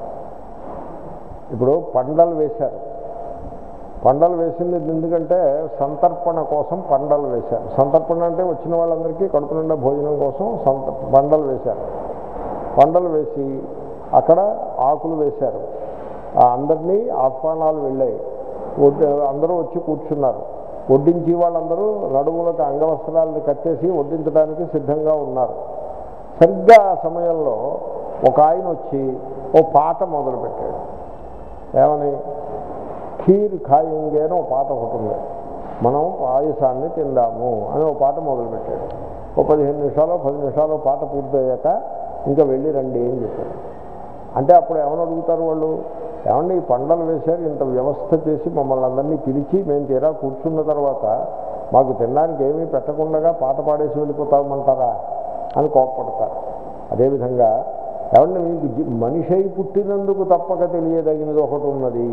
ఇప్పుడు పండలు వేశారు. పండలు వేసింది ఎందుకంటే సంతర్పణ కోసం పండలు వేశారు. సంతర్పణ అంటే వచ్చిన వాళ్ళందరికీ కడుపు నిండా భోజనం కోసం సంత పండలు వేశారు. పండలు వేసి అక్కడ ఆకులు వేశారు. అందరినీ ఆహ్వానాలు వెళ్ళాయి. వడ్డీ అందరూ వచ్చి కూర్చున్నారు. వడ్డించి వాళ్ళందరూ నడుములకు అంగవస్త్రాలను కట్టేసి వడ్డించడానికి సిద్ధంగా ఉన్నారు. సరిగ్గా ఆ సమయంలో ఒక ఆయన వచ్చి ఓ పాట మొదలుపెట్టాడు. ఏమని? ఖీర్ ఖాయింగే అని ఒక పాట ఒకటి ఉంది. మనం పాయసాన్ని తిందాము అని ఒక పాట మొదలుపెట్టాడు. ఓ పదిహేను నిమిషాలు పది నిమిషాలు పాట పూర్తయ్యాక ఇంకా వెళ్ళి రండి అని చెప్పారు. అంటే అప్పుడు ఏమని అడుగుతారు వాళ్ళు? ఏమండి, ఈ పండలు వేశారు, ఇంత వ్యవస్థ చేసి మమ్మల్ని అందరినీ పిలిచి మేము తీరా కూర్చున్న తర్వాత మాకు తినడానికి ఏమీ పెట్టకుండా పాట పాడేసి వెళ్ళిపోతామంటారా అని కోప్పడతారు. అదేవిధంగా ఏమంటే మీకు మనిషి అయి పుట్టినందుకు తప్పక తెలియదగినది ఒకటి ఉన్నది,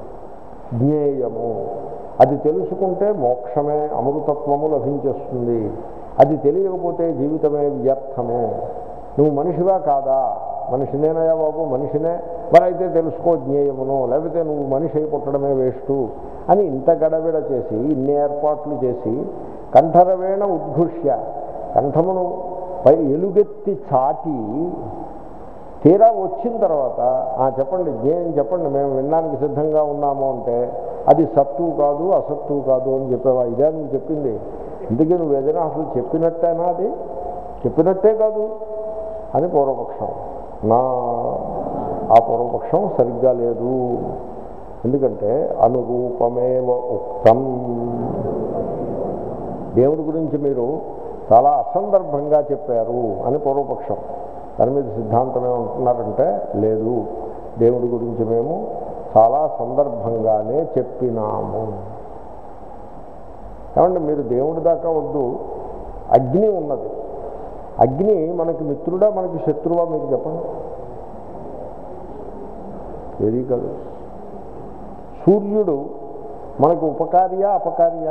జ్ఞేయము. అది తెలుసుకుంటే మోక్షమే, అమృతత్వము లభించేస్తుంది. అది తెలియకపోతే జీవితమే వ్యర్థము. నువ్వు మనిషివా కాదా? మనిషినేనయా బాబు, మనిషినే, మరి అయితే తెలుసుకో జ్ఞేయమును, లేకపోతే నువ్వు మనిషి అయి పుట్టడమే వేస్టు అని ఇంత గడబిడ చేసి ఇన్ని ఏర్పాట్లు చేసి కంఠరవేణ ఉద్ఘుష్య, కంఠమును పై ఎలుగెత్తి చాటి తీరా వచ్చిన తర్వాత చెప్పండి జ్ఞేయం చెప్పండి, మేము వినడానికి సిద్ధంగా ఉన్నాము అంటే అది సత్తు కాదు అసత్తు కాదు అని చెప్పేవా? ఇదే నువ్వు చెప్పింది. ఇందుకే నువ్వు ఏదైనా అసలు చెప్పినట్టేనా? అది చెప్పినట్టే కాదు అని పూర్వపక్షం. నా ఆ పూర్వపక్షం సరిగ్గా లేదు. ఎందుకంటే అనురూపమేవ ఉక్తం, దేవుడి గురించి మీరు చాలా అసందర్భంగా చెప్పారు అని పూర్వపక్షం. దాని మీద సిద్ధాంతం ఏమంటున్నారంటే, లేదు, దేవుడి గురించి మేము చాలా సందర్భంగానే చెప్పినాము. ఏమంటే మీరు దేవుడి దాకా వద్దు, అగ్ని ఉన్నది. అగ్ని మనకి మిత్రుడా మనకి శత్రువా మీరు చెప్పండి? ఏది కాదు. సూర్యుడు మనకు ఉపకారియా అపకారియా?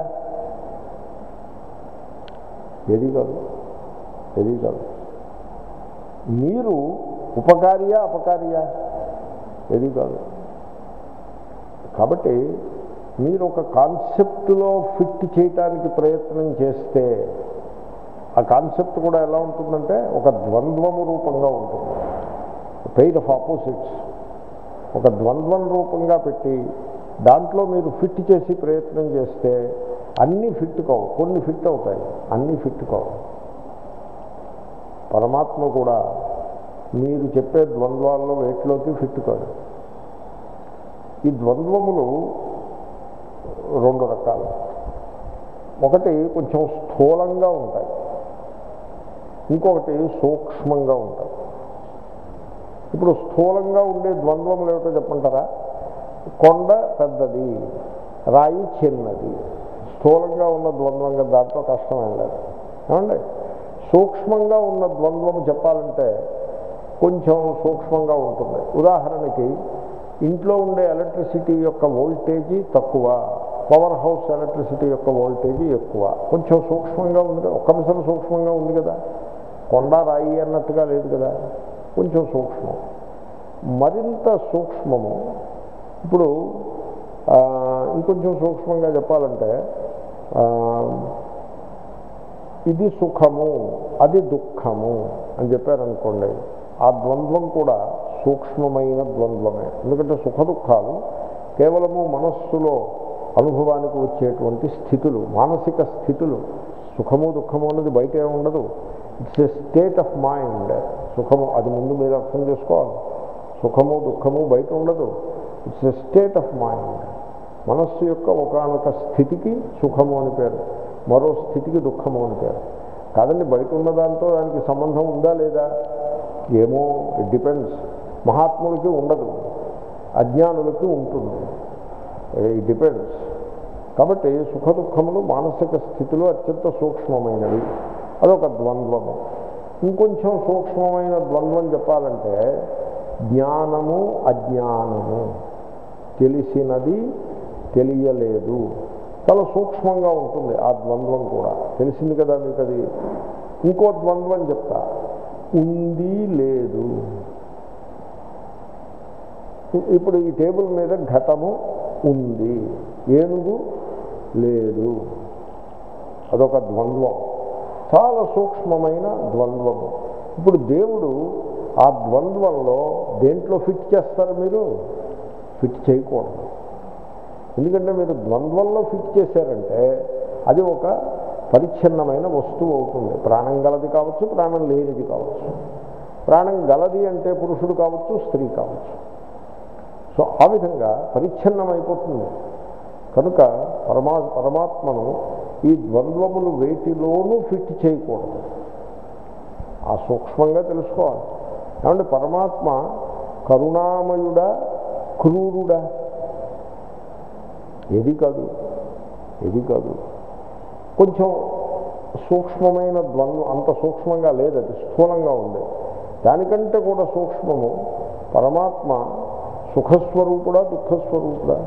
ఏది కాదు, ఏది కాదు. నీరు ఉపకారియా అపకారియా? ఏది కాదు. కాబట్టి మీరు ఒక కాన్సెప్ట్లో ఫిట్ చేయటానికి ప్రయత్నం చేస్తే ఆ కాన్సెప్ట్ కూడా ఎలా ఉంటుందంటే ఒక ద్వంద్వము రూపంగా ఉంటుంది. పెయిర్ ఆఫ్ ఆపోజిట్స్ ఒక ద్వంద్వం రూపంగా పెట్టి దాంట్లో మీరు ఫిట్ చేసి ప్రయత్నం చేస్తే అన్నీ ఫిట్ కావు, కొన్ని ఫిట్ అవుతాయి, అన్నీ ఫిట్ కావు. పరమాత్మ కూడా మీరు చెప్పే ద్వంద్వాల్లో వేటిలోకి ఫిట్ కాదు. ఈ ద్వంద్వములు రెండు రకాలు. ఒకటి కొంచెం స్థూలంగా ఉంటాయి, ఇంకొకటి సూక్ష్మంగా ఉంటాయి. ఇప్పుడు స్థూలంగా ఉండే ద్వంద్వములు ఏమిటో చెప్పంటారా? కొండ పెద్దది, రాయి చిన్నది. స్థూలంగా ఉన్న ద్వంద్వంగా దాంట్లో కష్టమేం లేదు. ఏమండి, సూక్ష్మంగా ఉన్న ద్వంద్వము చెప్పాలంటే కొంచెం సూక్ష్మంగా ఉంటుంది. ఉదాహరణకి ఇంట్లో ఉండే ఎలక్ట్రిసిటీ యొక్క వోల్టేజీ తక్కువ, పవర్ హౌస్ ఎలక్ట్రిసిటీ యొక్క వోల్టేజీ ఎక్కువ. కొంచెం సూక్ష్మంగా ఉంది కదా, ఒక్క నిమిషం సూక్ష్మంగా ఉంది కదా, కొండ రాయి అన్నట్టుగా లేదు కదా, కొంచెం సూక్ష్మం. మరింత సూక్ష్మము ఇప్పుడు ఇంకొంచెం సూక్ష్మంగా చెప్పాలంటే ఇది సుఖము అది దుఃఖము అని చెప్పారనుకోండి, ఆ ద్వంద్వం కూడా సూక్ష్మమైన ద్వంద్వమే. ఎందుకంటే సుఖ దుఃఖాలు కేవలము మనస్సులో అనుభవానికి వచ్చేటువంటి స్థితులు, మానసిక స్థితులు. సుఖము దుఃఖము అన్నది బయట ఏమి ఉండదు, it's a state of mind. సుఖము అది ముందు మీరు అర్థం చేసుకోవాలి. సుఖము దుఃఖము బయట ఉండదు, it's a state of mind. మనస్సు యొక్క ఒకానొక స్థితికి సుఖము అని పేరు, మరో స్థితికి దుఃఖము అని పేరు. కాదండి బయట ఉన్న దాంతో దానికి సంబంధం ఉందా లేదా, ఏమో, ఇట్ డిపెండ్స్. మహాత్ములకి ఉండదు, అజ్ఞానులకి ఉంటుంది, ఇట్ డిపెండ్స్. కాబట్టి సుఖ దుఃఖములు మానసిక స్థితిలో అత్యంత సూక్ష్మమైనవి. అదొక ద్వంద్వము. ఇంకొంచెం సూక్ష్మమైన ద్వంద్వం చెప్పాలంటే జ్ఞానము అజ్ఞానము, తెలిసినది తెలియలేదు, చాలా సూక్ష్మంగా ఉంటుంది ఆ ద్వంద్వం కూడా. తెలిసింది కదా మీకు అది. ఇంకో ద్వంద్వం చెప్తా, ఉంది లేదు. ఇప్పుడు ఈ టేబుల్ మీద ఘటము ఉంది, ఏనుగు లేదు. అదొక ద్వంద్వం, చాలా సూక్ష్మమైన ద్వంద్వము. ఇప్పుడు దేవుడు ఆ ద్వంద్వంలో దేంట్లో ఫిట్ చేస్తారు? మీరు ఫిట్ చేయకూడదు. ఎందుకంటే మీరు ద్వంద్వంలో ఫిట్ చేశారంటే అది ఒక పరిచ్ఛిన్నమైన వస్తువు అవుతుంది. ప్రాణం గలది కావచ్చు, ప్రాణం లేనిది కావచ్చు. ప్రాణం గలది అంటే పురుషుడు కావచ్చు, స్త్రీ కావచ్చు. సో ఆ విధంగా పరిచ్ఛిన్నమైపోతుంది. కనుక పరమా పరమాత్మను ఈ ద్వంద్వములు వేటిలోనూ ఫిట్ చేయకూడదు. ఆ సూక్ష్మంగా తెలుసుకోవాలి. ఏమంటే పరమాత్మ కరుణామయుడా క్రూరుడా? ఏది కాదు, ఏది కాదు. కొంచెం సూక్ష్మమైన ద్వంద్వం, అంత సూక్ష్మంగా లేదు, అది స్థూలంగా ఉంది. దానికంటే కూడా సూక్ష్మము పరమాత్మ సుఖస్వరూపుడా దుఃఖస్వరూపుడా?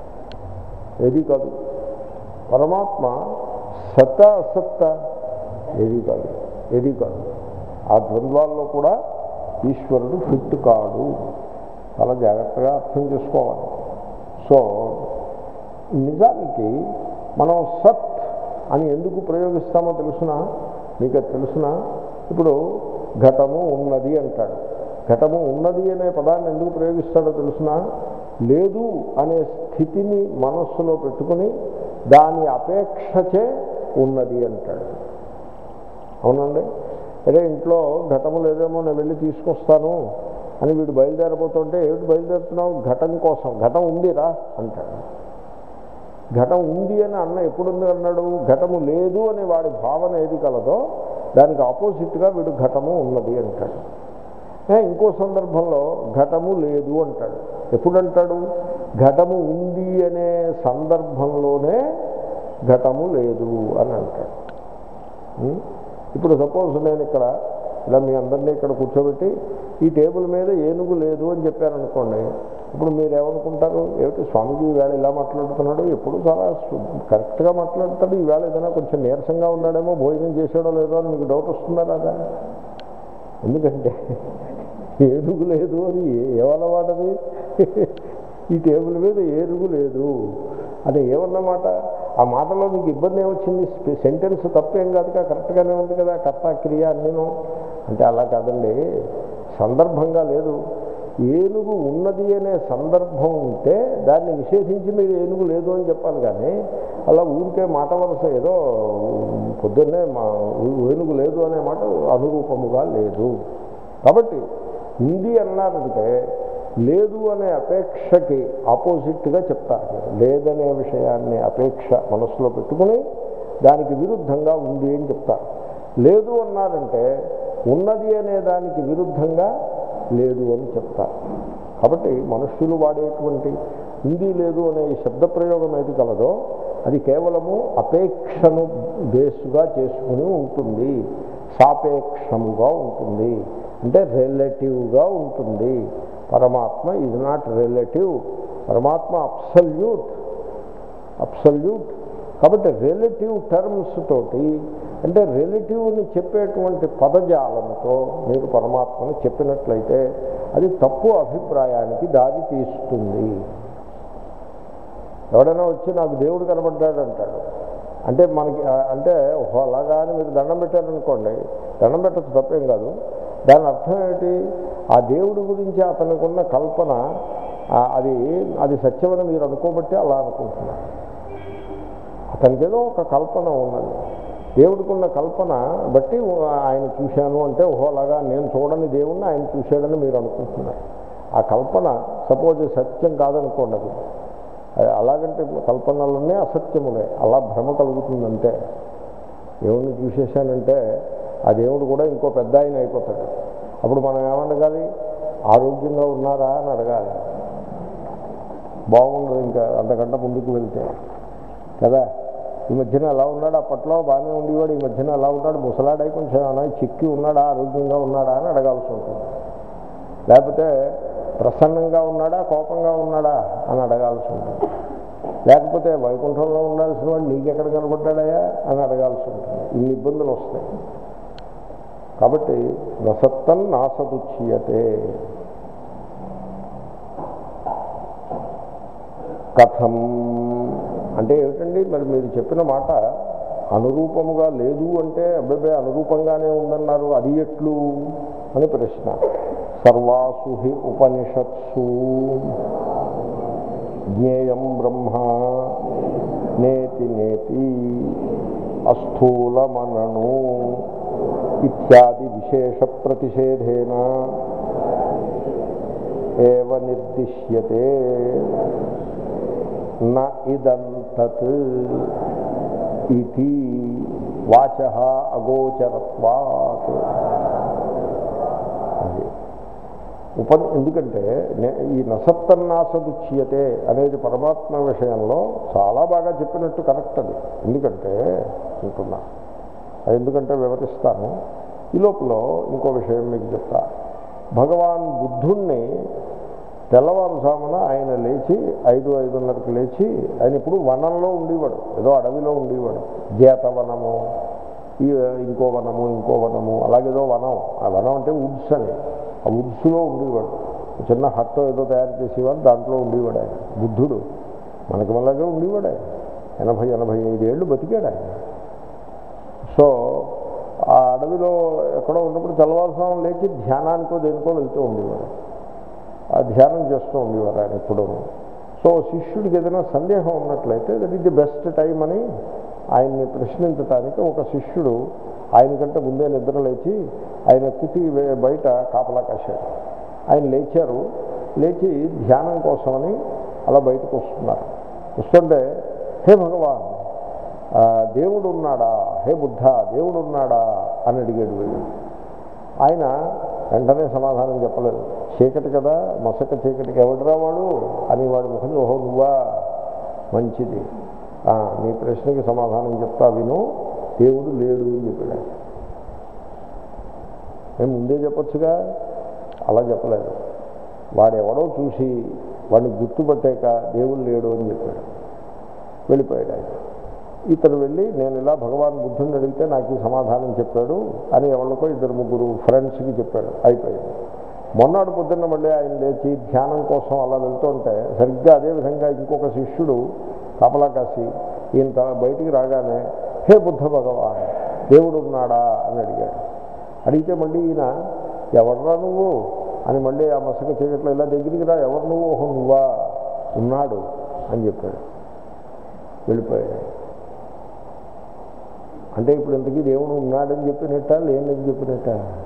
ఏది కాదు. పరమాత్మ సత్త అసత్త? ఏది కాదు, ఏది కాదు. ఆ ద్వంద్వాల్లో కూడా ఈశ్వరుడు ఫిట్ కాడు. చాలా జాగ్రత్తగా అర్థం చేసుకోవాలి. సో నిజానికి మనం సత్ అని ఎందుకు ప్రయోగిస్తామో తెలుసునా? మీకు అది తెలుసునా? ఇప్పుడు ఘటము ఉన్నది అంటాడు. ఘటము ఉన్నది అనే పదాన్ని ఎందుకు ప్రయోగిస్తాడో తెలుసునా? లేదు అనే స్థితిని మనస్సులో పెట్టుకుని దాని అపేక్షచే ఉన్నది అంటాడు. అవునండి. అదే ఇంట్లో ఘటము లేదేమో నేను వెళ్ళి తీసుకొస్తాను అని వీడు బయలుదేరబోతుంటే, ఏమిటి బయలుదేరుతున్నావు? ఘటం కోసం. ఘటం ఉందిరా అంటాడు. ఘటం ఉంది అని అన్న ఎప్పుడుంది అన్నాడు? ఘటము లేదు అనే వాడి భావన ఏది కలదో దానికి ఆపోజిట్గా వీడు ఘటము ఉన్నది అంటాడు. ఇంకో సందర్భంలో ఘటము లేదు అంటాడు. ఎప్పుడంటాడు? ఘటము ఉంది అనే సందర్భంలోనే ఘటము లేదు అని అంటాడు. ఇప్పుడు సపోజ్ నేను ఇక్కడ ఇలా మీ అందరినీ ఇక్కడ కూర్చోబెట్టి ఈ టేబుల్ మీద ఏనుగు లేదు అని చెప్పారనుకోండి, ఇప్పుడు మీరు ఏమనుకుంటారు? ఏమిటి స్వామిజీ ఈవేళ ఇలా మాట్లాడుతున్నాడు, ఎప్పుడు చాలా కరెక్ట్గా మాట్లాడతాడు, ఈవేళ ఏదైనా కొంచెం నీరసంగా ఉన్నాడేమో, భోజనం చేసాడో లేదో అని మీకు డౌట్ వస్తుందా రాదా? ఎందుకంటే ఏనుగు లేదు అని ఏమన్నమాటది? ఈ టేబుల్ మీద ఏనుగు లేదు అని ఏమన్నమాట? ఆ మాటలో మీకు ఇబ్బంది ఏమొచ్చింది? సెంటెన్స్ తప్పేం కాదుగా, కరెక్ట్గానే ఉంది కదా, కర్త క్రియ నేను అంటే అలా కాదండి. సందర్భంగా లేదు. ఏనుగు ఉన్నది అనే సందర్భం ఉంటే దాన్ని నిషేధించి మీరు ఏనుగు లేదు అని చెప్పాలి. కానీ అలా ఊరికే మాట వరుస ఏదో పొద్దున్నే మా ఏనుగు లేదు అనే మాట అనురూపముగా లేదు. కాబట్టి ఉంది అన్నారంటే లేదు అనే అపేక్షకి ఆపోజిట్గా చెప్తారు. లేదనే విషయాన్ని అపేక్ష మనసులో పెట్టుకుని దానికి విరుద్ధంగా ఉంది అని చెప్తారు. లేదు అన్నారంటే ఉన్నది అనే దానికి విరుద్ధంగా లేదు అని చెప్తారు. కాబట్టి మనుష్యులు వాడేటువంటి ఉంది లేదు అనే శబ్ద ప్రయోగం ఏది కలదో అది కేవలము అపేక్షను బేసుగా చేసుకుని ఉంటుంది, సాపేక్షముగా ఉంటుంది, అంటే రిలేటివ్గా ఉంటుంది. పరమాత్మ ఈజ్ నాట్ రిలేటివ్, పరమాత్మ అబ్సల్యూట్, అబ్సల్యూట్. కాబట్టి రిలేటివ్ టర్మ్స్ తోటి, అంటే రిలేటివ్ని చెప్పేటువంటి పదజాలంతో మీరు పరమాత్మను చెప్పినట్లయితే అది తప్పు అభిప్రాయానికి దారి తీస్తుంది. ఎవడైనా వచ్చి నాకు దేవుడు కనబడ్డాడు అంటాడు. అంటే మనకి అంటే అలాగా అని మీరు దండం పెట్టారనుకోండి, దండం పెట్టచ్చు తప్పేం కాదు. దాని అర్థం ఏమిటి? ఆ దేవుడి గురించి అతనికి ఉన్న కల్పన అది అది సత్యమని మీరు అనుకోబట్టి అలా అనుకుంటున్నారు. అతనికి ఏదో ఒక కల్పన ఉన్నది, దేవుడికి ఉన్న కల్పన బట్టి ఆయన చూశాను అంటే ఓహో అలాగా నేను చూడని దేవుణ్ణి ఆయన చూశాడని మీరు అనుకుంటున్నారు. ఆ కల్పన సపోజ్ సత్యం కాదనుకోండి, అది అలాగంటే కల్పనలన్నీ అసత్యములే, అలా భ్రమ కలుగుతుందంటే. దేవుణ్ణి చూసేశానంటే ఆ దేవుడు కూడా ఇంకో పెద్ద ఆయన అయిపోతాడు. అప్పుడు మనం ఏమనగాలి? ఆరోగ్యంగా ఉన్నారా అని అడగాలి. బాగుండదు ఇంకా అంతకంటే ముందుకు వెళ్తే కదా. ఈ మధ్యన ఎలా ఉన్నాడు? అప్పట్లో బాగానే ఉండేవాడు, ఈ మధ్యన ఎలా ఉన్నాడు? ముసలాడై కొంచెం ఏమైనా చిక్కి ఉన్నాడా, ఆరోగ్యంగా ఉన్నాడా అని అడగాల్సి ఉంటుంది. లేకపోతే ప్రసన్నంగా ఉన్నాడా, కోపంగా ఉన్నాడా అని అడగాల్సి ఉంటుంది. లేకపోతే వైకుంఠంలో ఉండాల్సిన వాడు నీకెక్కడ కనబడ్డాడయా అని అడగాల్సి ఉంటుంది. ఇన్ని ఇబ్బందులు వస్తాయి. కాబట్టి నసత్తన్ నాసదుచ్యతే. కథం అంటే ఏమిటండి? మరి మీరు చెప్పిన మాట అనురూపముగా లేదు అంటే అబ్బాయి అనురూపంగానే ఉందన్నారు, అది ఎట్లు అని ప్రశ్న. సర్వాసు హి ఉపనిషత్సు జ్ఞేయం బ్రహ్మ నేతి నేతి అస్థూలమనను ఇత్యాది విశేష ప్రతిషేధేన ఏవ నిర్దిశ్యతే న ఇదం తత్ ఇతి వాచః అగోచరత్వాత్. అది ఉప ఎందుకంటే ఈ నసత్తన్నాసదుచ్యతే అనేది పరమాత్మ విషయంలో చాలా బాగా చెప్పినట్టు కరెక్ట్ అది. ఎందుకంటే అంటున్నా, అది ఎందుకంటే వివరిస్తాను. ఈ లోపల ఇంకో విషయం మీకు చెప్తా. భగవాన్ బుద్ధుణ్ణి తెల్లవారుజామున ఆయన లేచి ఐదు ఐదున్నరకి లేచి ఆయన ఇప్పుడు వనంలో ఉండేవాడు, ఏదో అడవిలో ఉండేవాడు. జీతవనము, ఈ ఇంకో వనము ఇంకో వనము అలాగేదో వనం. ఆ వనం అంటే వుడ్స్ అని, ఆ వుడ్స్లో ఉండేవాడు. చిన్న హట్ట ఏదో తయారు చేసేవాడు, దాంట్లో ఉండేవాడు ఆయన. బుద్ధుడు మనకి మళ్ళాగే ఉండేవాడు ఆయన. ఎనభై ఎనభై ఐదేళ్ళు బతికాడు ఆయన. సో ఆ అడవిలో ఎక్కడో ఉన్నప్పుడు తెల్లవారుజామున లేచి ధ్యానానికో దేనికో వెళ్తూ ఉండేవాడు. ఆ ధ్యానం చేస్తూ ఉండేవారు ఆయన ఎప్పుడూ. సో శిష్యుడికి ఏదైనా సందేహం ఉన్నట్లయితే that is the best time అని ఆయన్ని ప్రశ్నించడానికి ఒక శిష్యుడు ఆయనకంటే ముందే నిద్ర లేచి ఆయన కుటి బయట కాపలా కాశాడు. ఆయన లేచారు, లేచి ధ్యానం కోసమని అలా బయటకు వస్తున్నారు. వస్తుంటే హే భగవాన్ దేవుడు ఉన్నాడా, హే బుద్ధ దేవుడు ఉన్నాడా అని అడిగాడు వీడు. ఆయన వెంటనే సమాధానం చెప్పలేదు. చీకటి కదా, మసక చీకటికి ఎవడురా వాడు అని వాడి ముఖం ఓహో నువ్వా, మంచిది, నీ ప్రశ్నకి సమాధానం చెప్తా విను, దేవుడు లేడు అని చెప్పాడు. మేము ముందే చెప్పొచ్చుగా, అలా చెప్పలేదు. వాడెవడో చూసి వాడిని గుర్తుపట్టాక దేవుడు లేడు అని చెప్పాడు. వెళ్ళిపోయాడు ఆయన. ఇతను వెళ్ళి నేను ఇలా భగవాన్ బుద్ధుని అడిగితే నాకు ఈ సమాధానం చెప్పాడు అని ఎవరికో ఇద్దరు ముగ్గురు ఫ్రెండ్స్కి చెప్పాడు. అయిపోయింది. మొన్నటి పొద్దున్న మళ్ళీ ఆయన లేచి ధ్యానం కోసం అలా వెళ్తుంటే సరిగ్గా అదేవిధంగా ఇంకొక శిష్యుడు కాపలా కాసి ఈయన బయటికి రాగానే హే బుద్ధ భగవాన్ దేవుడు ఉన్నాడా అని అడిగాడు. అడిగితే మళ్ళీ ఈయన ఎవడరా నువ్వు అని మళ్ళీ ఆ మసక చీకట్లో ఇలా దగ్గరికి రా, ఎవరు నువ్వు, ఓహో నువ్వా, ఉన్నాడు అని చెప్పాడు. వెళ్ళిపోయాడు. అంటే ఇప్పుడు ఇంతకీ దేవుడు ఉన్నాడని చెప్పినట్ట లేదని చెప్పినట్ట?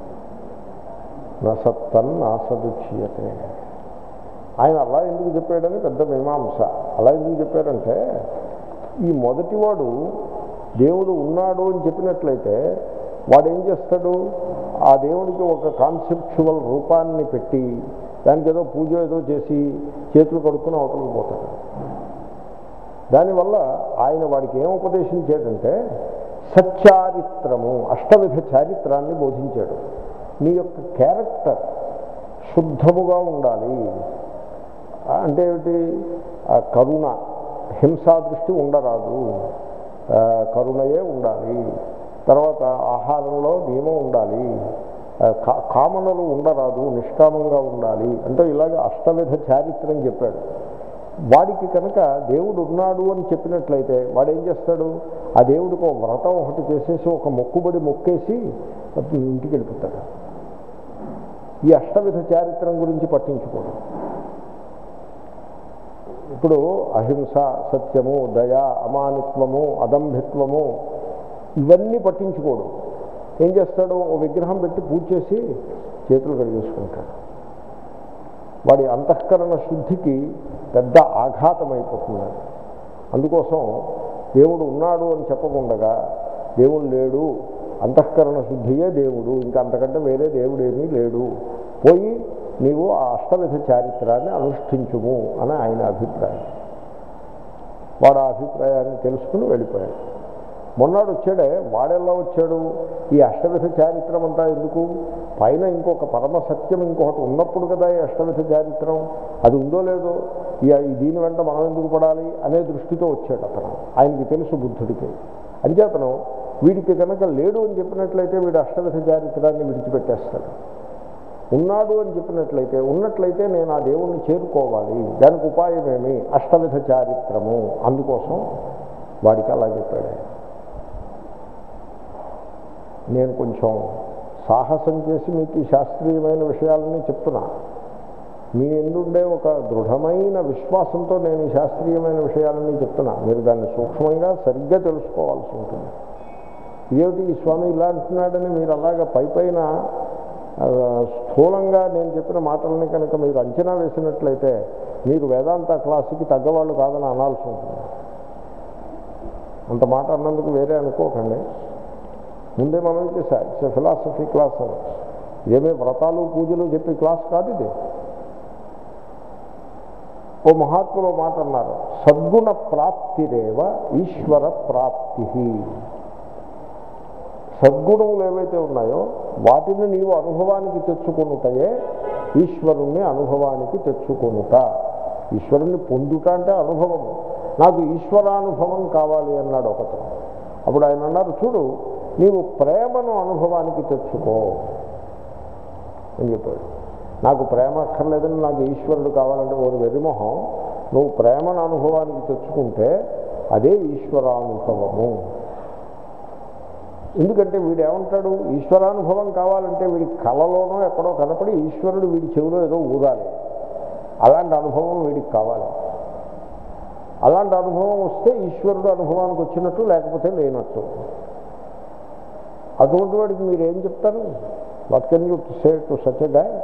నసత్తన్ నాసదుచ్యతే. ఆయన అలా ఎందుకు చెప్పాడని పెద్ద మీమాంస. అలా ఎందుకు చెప్పారంటే ఈ మొదటివాడు దేవుడు ఉన్నాడు అని చెప్పినట్లయితే వాడు ఏం చేస్తాడు, ఆ దేవుడికి ఒక కాన్సెప్చువల్ రూపాన్ని పెట్టి దానికి ఏదో పూజ ఏదో చేసి చేతులు కడుక్కుని అవతలకు పోతాడు. దానివల్ల ఆయన వాడికి ఏం ఉపదేశించాడంటే సచ్చారిత్రము, అష్టవిధ చారిత్రాన్ని బోధించాడు. నీ యొక్క క్యారెక్టర్ శుద్ధముగా ఉండాలి. అంటే ఏమిటి? కరుణ, హింసా దృష్టి ఉండరాదు, కరుణయే ఉండాలి. తర్వాత ఆహారంలో నియమం ఉండాలి, కామనలు ఉండరాదు, నిష్కామంగా ఉండాలి. అంటే ఇలాగ అష్టవిధ చారిత్రం చెప్పాడు. వాడికి కనుక దేవుడు ఉన్నాడు అని చెప్పినట్లయితే వాడు ఏం చేస్తాడు, ఆ దేవుడికి ఒక వ్రతం ఒకటి చేసేసి ఒక మొక్కుబడి మొక్కేసి ఇంటికి వెళ్ళిపోతాడు. ఈ అష్టవిధ చారిత్రం గురించి పట్టించుకోడు. ఇప్పుడు అహింస, సత్యము, దయ, అమానిత్వము, అదంభిత్వము ఇవన్నీ పట్టించుకోడు. ఏం చేస్తాడు, ఓ విగ్రహం పెట్టి పూజ చేసి చేతులు కడిగేసుకుంటాడు. వాడి అంతఃకరణ శుద్ధికి పెద్ద ఆఘాతం అయిపోతుంది. అందుకోసం దేవుడు ఉన్నాడు అని చెప్పకుండా దేవుడు లేడు, అంతఃకరణ శుద్ధియే దేవుడు, ఇంకా అంతకంటే వేరే దేవుడు ఏమీ లేడు, పోయి నీవు ఆ అష్టవిధ చారిత్రాన్ని అనుష్ఠించుము అని ఆయన అభిప్రాయం. వాడు ఆ అభిప్రాయాన్ని తెలుసుకుని వెళ్ళిపోయాడు. మొన్నాడు వచ్చాడే, వాడెల్లా వచ్చాడు, ఈ అష్టవిధ చారిత్రం అంతా ఎందుకు, పైన ఇంకొక పరమ సత్యం ఇంకొకటి ఉన్నప్పుడు కదా ఈ అష్టవిధ చారిత్రం, అది ఉందో లేదో ఈ దీని వెంట మనం ఎందుకు పడాలి అనే దృష్టితో వచ్చాడు అతను. ఆయనకి తెలుసు బుద్ధుడికి. అంచేతను వీడికి కనుక లేడు అని చెప్పినట్లయితే వీడు అష్టవిధ చారిత్రాన్ని విడిచిపెట్టేస్తాడు. ఉన్నాడు అని చెప్పినట్లయితే ఉన్నట్లయితే నేను ఆ దేవుణ్ణి చేరుకోవాలి, దానికి ఉపాయమేమి, అష్టవిధ చారిత్రము. అందుకోసం వాడికి అలా చెప్పాడు. నేను కొంచెం సాహసం చేసి మీకు ఈ శాస్త్రీయమైన విషయాలని చెప్తున్నా. మీ ఎందుండే ఒక దృఢమైన విశ్వాసంతో నేను ఈ శాస్త్రీయమైన విషయాలని చెప్తున్నా. మీరు దాన్ని సూక్ష్మంగా సరిగ్గా తెలుసుకోవాల్సి ఉంటుంది. ఇదేమిటి ఈ స్వామి ఇలా అంటున్నాడని మీరు అలాగా పై పైన స్థూలంగా నేను చెప్పిన మాటలని కనుక మీరు అంచనా వేసినట్లయితే మీరు వేదాంత క్లాసుకి తగ్గవాళ్ళు కాదని అనాల్సి ఉంటుంది. అంత మాట అన్నందుకు వేరే అనుకోకండి. ముందే మనం చేశా, ఇట్స్ ఫిలాసఫీ క్లాస్ అని. ఇదేమీ వ్రతాలు పూజలు చెప్పే క్లాస్ కాదు ఇది. ఓ మహాత్ములు మాట అన్నారు, సద్గుణ ప్రాప్తిరేవ ఈశ్వర ప్రాప్తి. సద్గుణములు ఏవైతే ఉన్నాయో వాటిని నీవు అనుభవానికి తెచ్చుకొనుటయే ఈశ్వరుణ్ణి అనుభవానికి తెచ్చుకొనుట. ఈశ్వరుణ్ణి పొందుట అంటే అనుభవము. నాకు ఈశ్వరానుభవం కావాలి అన్నాడు ఒకటి. అప్పుడు ఆయన అన్నారు, చూడు నీవు ప్రేమను అనుభవానికి తెచ్చుకో అని చెప్పాడు. నాకు ప్రేమ అక్కర్లేదని నాకు ఈశ్వరుడు కావాలంటే ఓరు వెర్రిమొహం. నువ్వు ప్రేమను అనుభవానికి తెచ్చుకుంటే అదే ఈశ్వరానుభవము. ఎందుకంటే వీడు ఏమంటాడు, ఈశ్వరానుభవం కావాలంటే వీడి కళలోనో ఎక్కడో కనపడి ఈశ్వరుడు వీడి చెవిలో ఏదో ఊదాలి. అలాంటి అనుభవం వీడికి కావాలి. అలాంటి అనుభవం వస్తే ఈశ్వరుడు అనుభవానికి వచ్చినట్టు, లేకపోతే లేనట్టు. అటువంటి వాడికి మీరు ఏం చెప్తారు? What can you say to such a guy?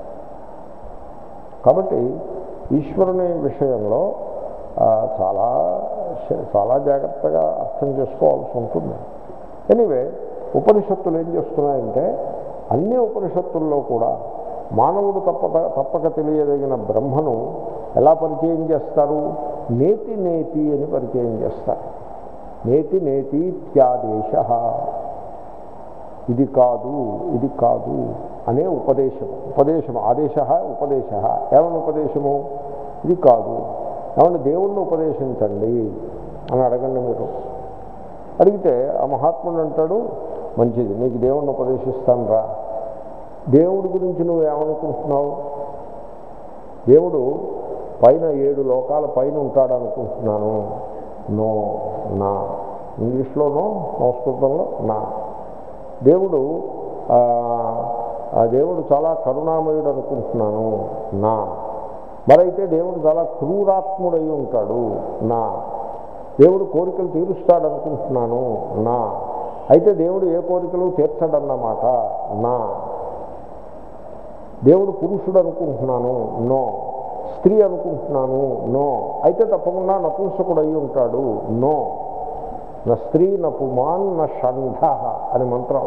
కాబట్టి ఈశ్వరుని విషయంలో చాలా చాలా జాగ్రత్తగా అర్థం చేసుకోవాల్సి ఉంటుంది. ఎనీవే, ఉపనిషత్తులు ఏం చేస్తున్నాయంటే అన్ని ఉపనిషత్తుల్లో కూడా మానవుడు తప్పక తప్పక తెలియదగిన బ్రహ్మను ఎలా పరిచయం చేస్తారు? నేతి నేతి అని పరిచయం చేస్తారు. నేతి నేతి త్యాదేశ, ఇది కాదు ఇది కాదు అనే ఉపదేశం. ఉపదేశం ఆదేశ ఉపదేశ. ఏమని ఉపదేశము? ఇది కాదు. ఏమన్నా దేవుణ్ణి ఉపదేశించండి అని అడగండి మీరు. అడిగితే ఆ మహాత్ముడు అంటాడు, మంచిది నీకు దేవుణ్ణి ఉపదేశిస్తాను రా. దేవుడి గురించి నువ్వు ఏమనుకుంటున్నావు? దేవుడు పైన ఏడు లోకాల పైన ఉంటాడు అనుకుంటున్నాను. నో నా. ఇంగ్లీష్లోనో సంస్కృతంలో నా. దేవుడు దేవుడు చాలా కరుణామయుడు అనుకుంటున్నాను. నా. మరైతే దేవుడు చాలా క్రూరాత్ముడై ఉంటాడు. నా. దేవుడు కోరికలు తీరుస్తాడు అనుకుంటున్నాను. నా. అయితే దేవుడు ఏ కోరికలు తీర్చడన్నమాట. నా. దేవుడు పురుషుడు అనుకుంటున్నాను. నో. స్త్రీ అనుకుంటున్నాను. నో. అయితే తప్పకుండా నపుంసకుడు అయి ఉంటాడు. నో. నా స్త్రీ నా పుమాన్ నా షంఢ అని మంత్రం.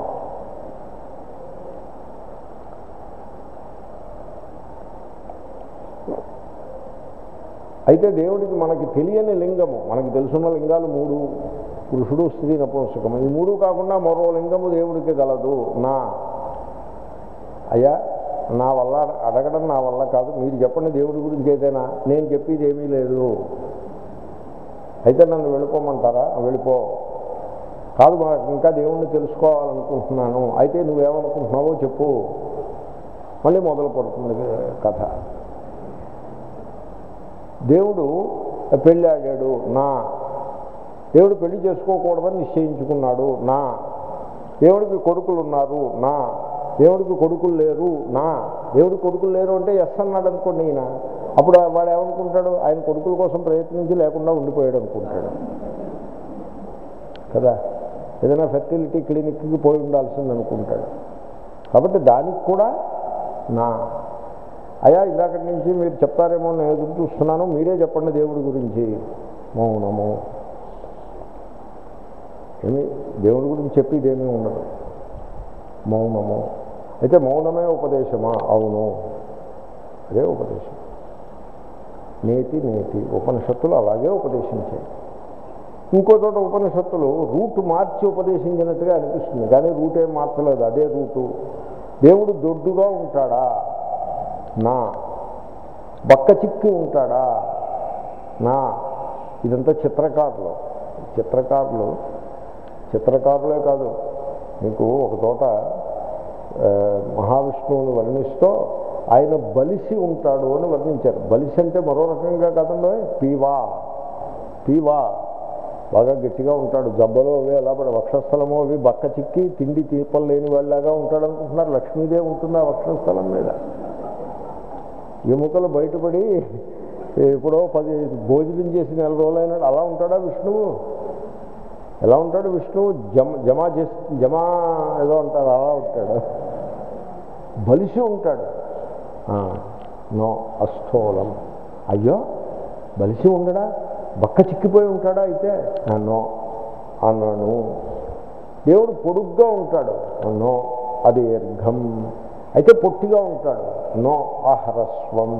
అయితే దేవుడికి మనకి తెలియని లింగము, మనకి తెలుసున్న లింగాలు మూడు, పురుషుడు స్త్రీ నపుంసకము. ఈ మూడు కాకుండా మరో లింగము దేవుడికి గలదు. నా. అయ్యా నా వల్ల అడగడం నా వల్ల కాదు, మీరు చెప్పండి దేవుడి గురించి ఏదైనా. నేను చెప్పేది ఏమీ లేదు. అయితే నన్ను వెళ్ళిపోమంటారా? వెళ్ళిపో. కాదు ఇంకా దేవుణ్ణి తెలుసుకోవాలనుకుంటున్నాను. అయితే నువ్వేమనుకుంటున్నావో చెప్పు. మళ్ళీ మొదలు పడుతుంది కథ. దేవుడు పెళ్ళి ఆడాడు నా, దేవుడు పెళ్లి చేసుకోకూడదని నిశ్చయించుకున్నాడు నా, దేవుడికి కొడుకులు ఉన్నారు నా, దేవుడికి కొడుకులు లేరు నా, దేవుడికి కొడుకులు లేరు అంటే ఎస్ అన్నాడు అనుకోండి ఈయన, అప్పుడు వాడు ఏమనుకుంటాడు, ఆయన కొడుకుల కోసం ప్రయత్నించి లేకుండా ఉండిపోయాడు అనుకుంటాడు కదా. ఏదైనా ఫెర్టిలిటీ క్లినిక్కి పోయి ఉండాల్సింది అనుకుంటాడు. కాబట్టి దానికి కూడా నా. అయ్యా ఇందాకటి నుంచి మీరు చెప్తారేమో నేను ఎదురు చూస్తున్నాను, మీరే చెప్పండి దేవుడి గురించి. మౌనము. ఏమి దేవుడి గురించి చెప్పేదేమీ ఉండదు, మౌనము. అయితే మౌనమే ఉపదేశమా? అవును, అదే ఉపదేశం. నేతి నేతి ఉపనిషత్తులు అలాగే ఉపదేశించాయి. ఇంకో చోట ఉపనిషత్తులు రూట్ మార్చి ఉపదేశించినట్టుగా అనిపిస్తుంది, కానీ రూట్ ఏం మార్చలేదు, అదే రూటు. దేవుడు దొడ్డుగా ఉంటాడా? నా. బక్క చిక్కి ఉంటాడా? నా. ఇదంతా చిత్రకారులు చిత్రకారులు చిత్రకారులే కాదు, మీకు ఒక చోట మహావిష్ణువుని వర్ణిస్తూ ఆయన బలిసి ఉంటాడు అని వర్ణించారు. బలిసి అంటే మరో రకంగా కాదండి, పీవా పీవా బాగా గట్టిగా ఉంటాడు, జబ్బలో అవి ఎలా పడి వక్షస్థలమో అవి బక్క చిక్కి తిండి తీపలు లేని వాళ్ళలాగా ఉంటాడు అనుకుంటున్నారు. లక్ష్మీదేవి ఉంటుంది ఆ వక్షస్థలం మీద, ఎముకలు బయటపడి ఎప్పుడో పది భోజనం చేసి నెల రోజులైనాడు అలా ఉంటాడా విష్ణువు? ఎలా ఉంటాడు విష్ణువు? జమ జమా చేసి జమా ఏదో అంటారు అలా ఉంటాడు, బలిసి ఉంటాడు. నో అస్థూలం. అయ్యో బలిసి ఉండడా? బక్క చిక్కిపోయి ఉంటాడా? అయితే నో అన్నాను. దేవుడు పొడుగ్గా ఉంటాడు, నో అదీర్ఘం. అయితే పొట్టిగా ఉంటాడు, నో అహ్రస్వం.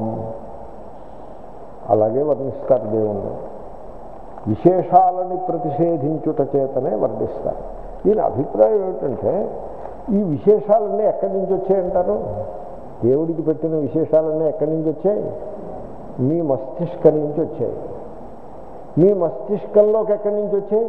అలాగే వర్ణిస్తారు దేవుణ్ణి. విశేషాలని ప్రతిషేధించుట చేతనే వర్ణిస్తారు. దీని అభిప్రాయం ఏమిటంటే, ఈ విశేషాలన్నీ ఎక్కడి నుంచి వచ్చాయంటారు? దేవుడికి పెట్టిన విశేషాలన్నీ ఎక్కడి నుంచి వచ్చాయి? మీ మస్తిష్కం నుంచి వచ్చాయి. మీ మస్తిష్కంలోకి ఎక్కడి నుంచి వచ్చాయి?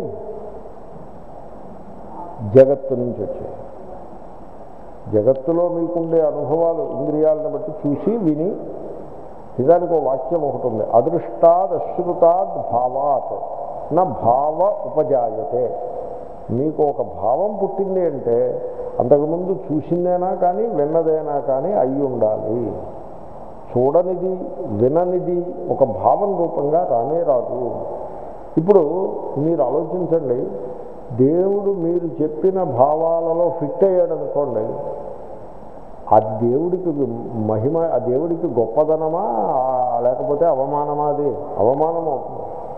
జగత్తు నుంచి వచ్చాయి. జగత్తులో మీకుండే అనుభవాలు ఇంద్రియాలను బట్టి చూసి విని. నిజానికి ఒక వాక్యం ఒకటి ఉంది, అదృష్టాద్ అశ్రుతాద్ భావాత్ నా భావ ఉపజాయతే. మీకు ఒక భావం పుట్టింది అంటే అంతకుముందు చూసిందేనా కానీ విన్నదేనా కానీ అయి ఉండాలి. చూడనిది విననిది ఒక భావం రూపంగా రానే రాదు. ఇప్పుడు మీరు ఆలోచించండి, దేవుడు మీరు చెప్పిన భావాలలో ఫిట్ అయ్యాడు అనుకోండి, ఆ దేవుడికి మహిమ, ఆ దేవుడికి గొప్పదనమా లేకపోతే అవమానమా? అది అవమానం అవుతుంది.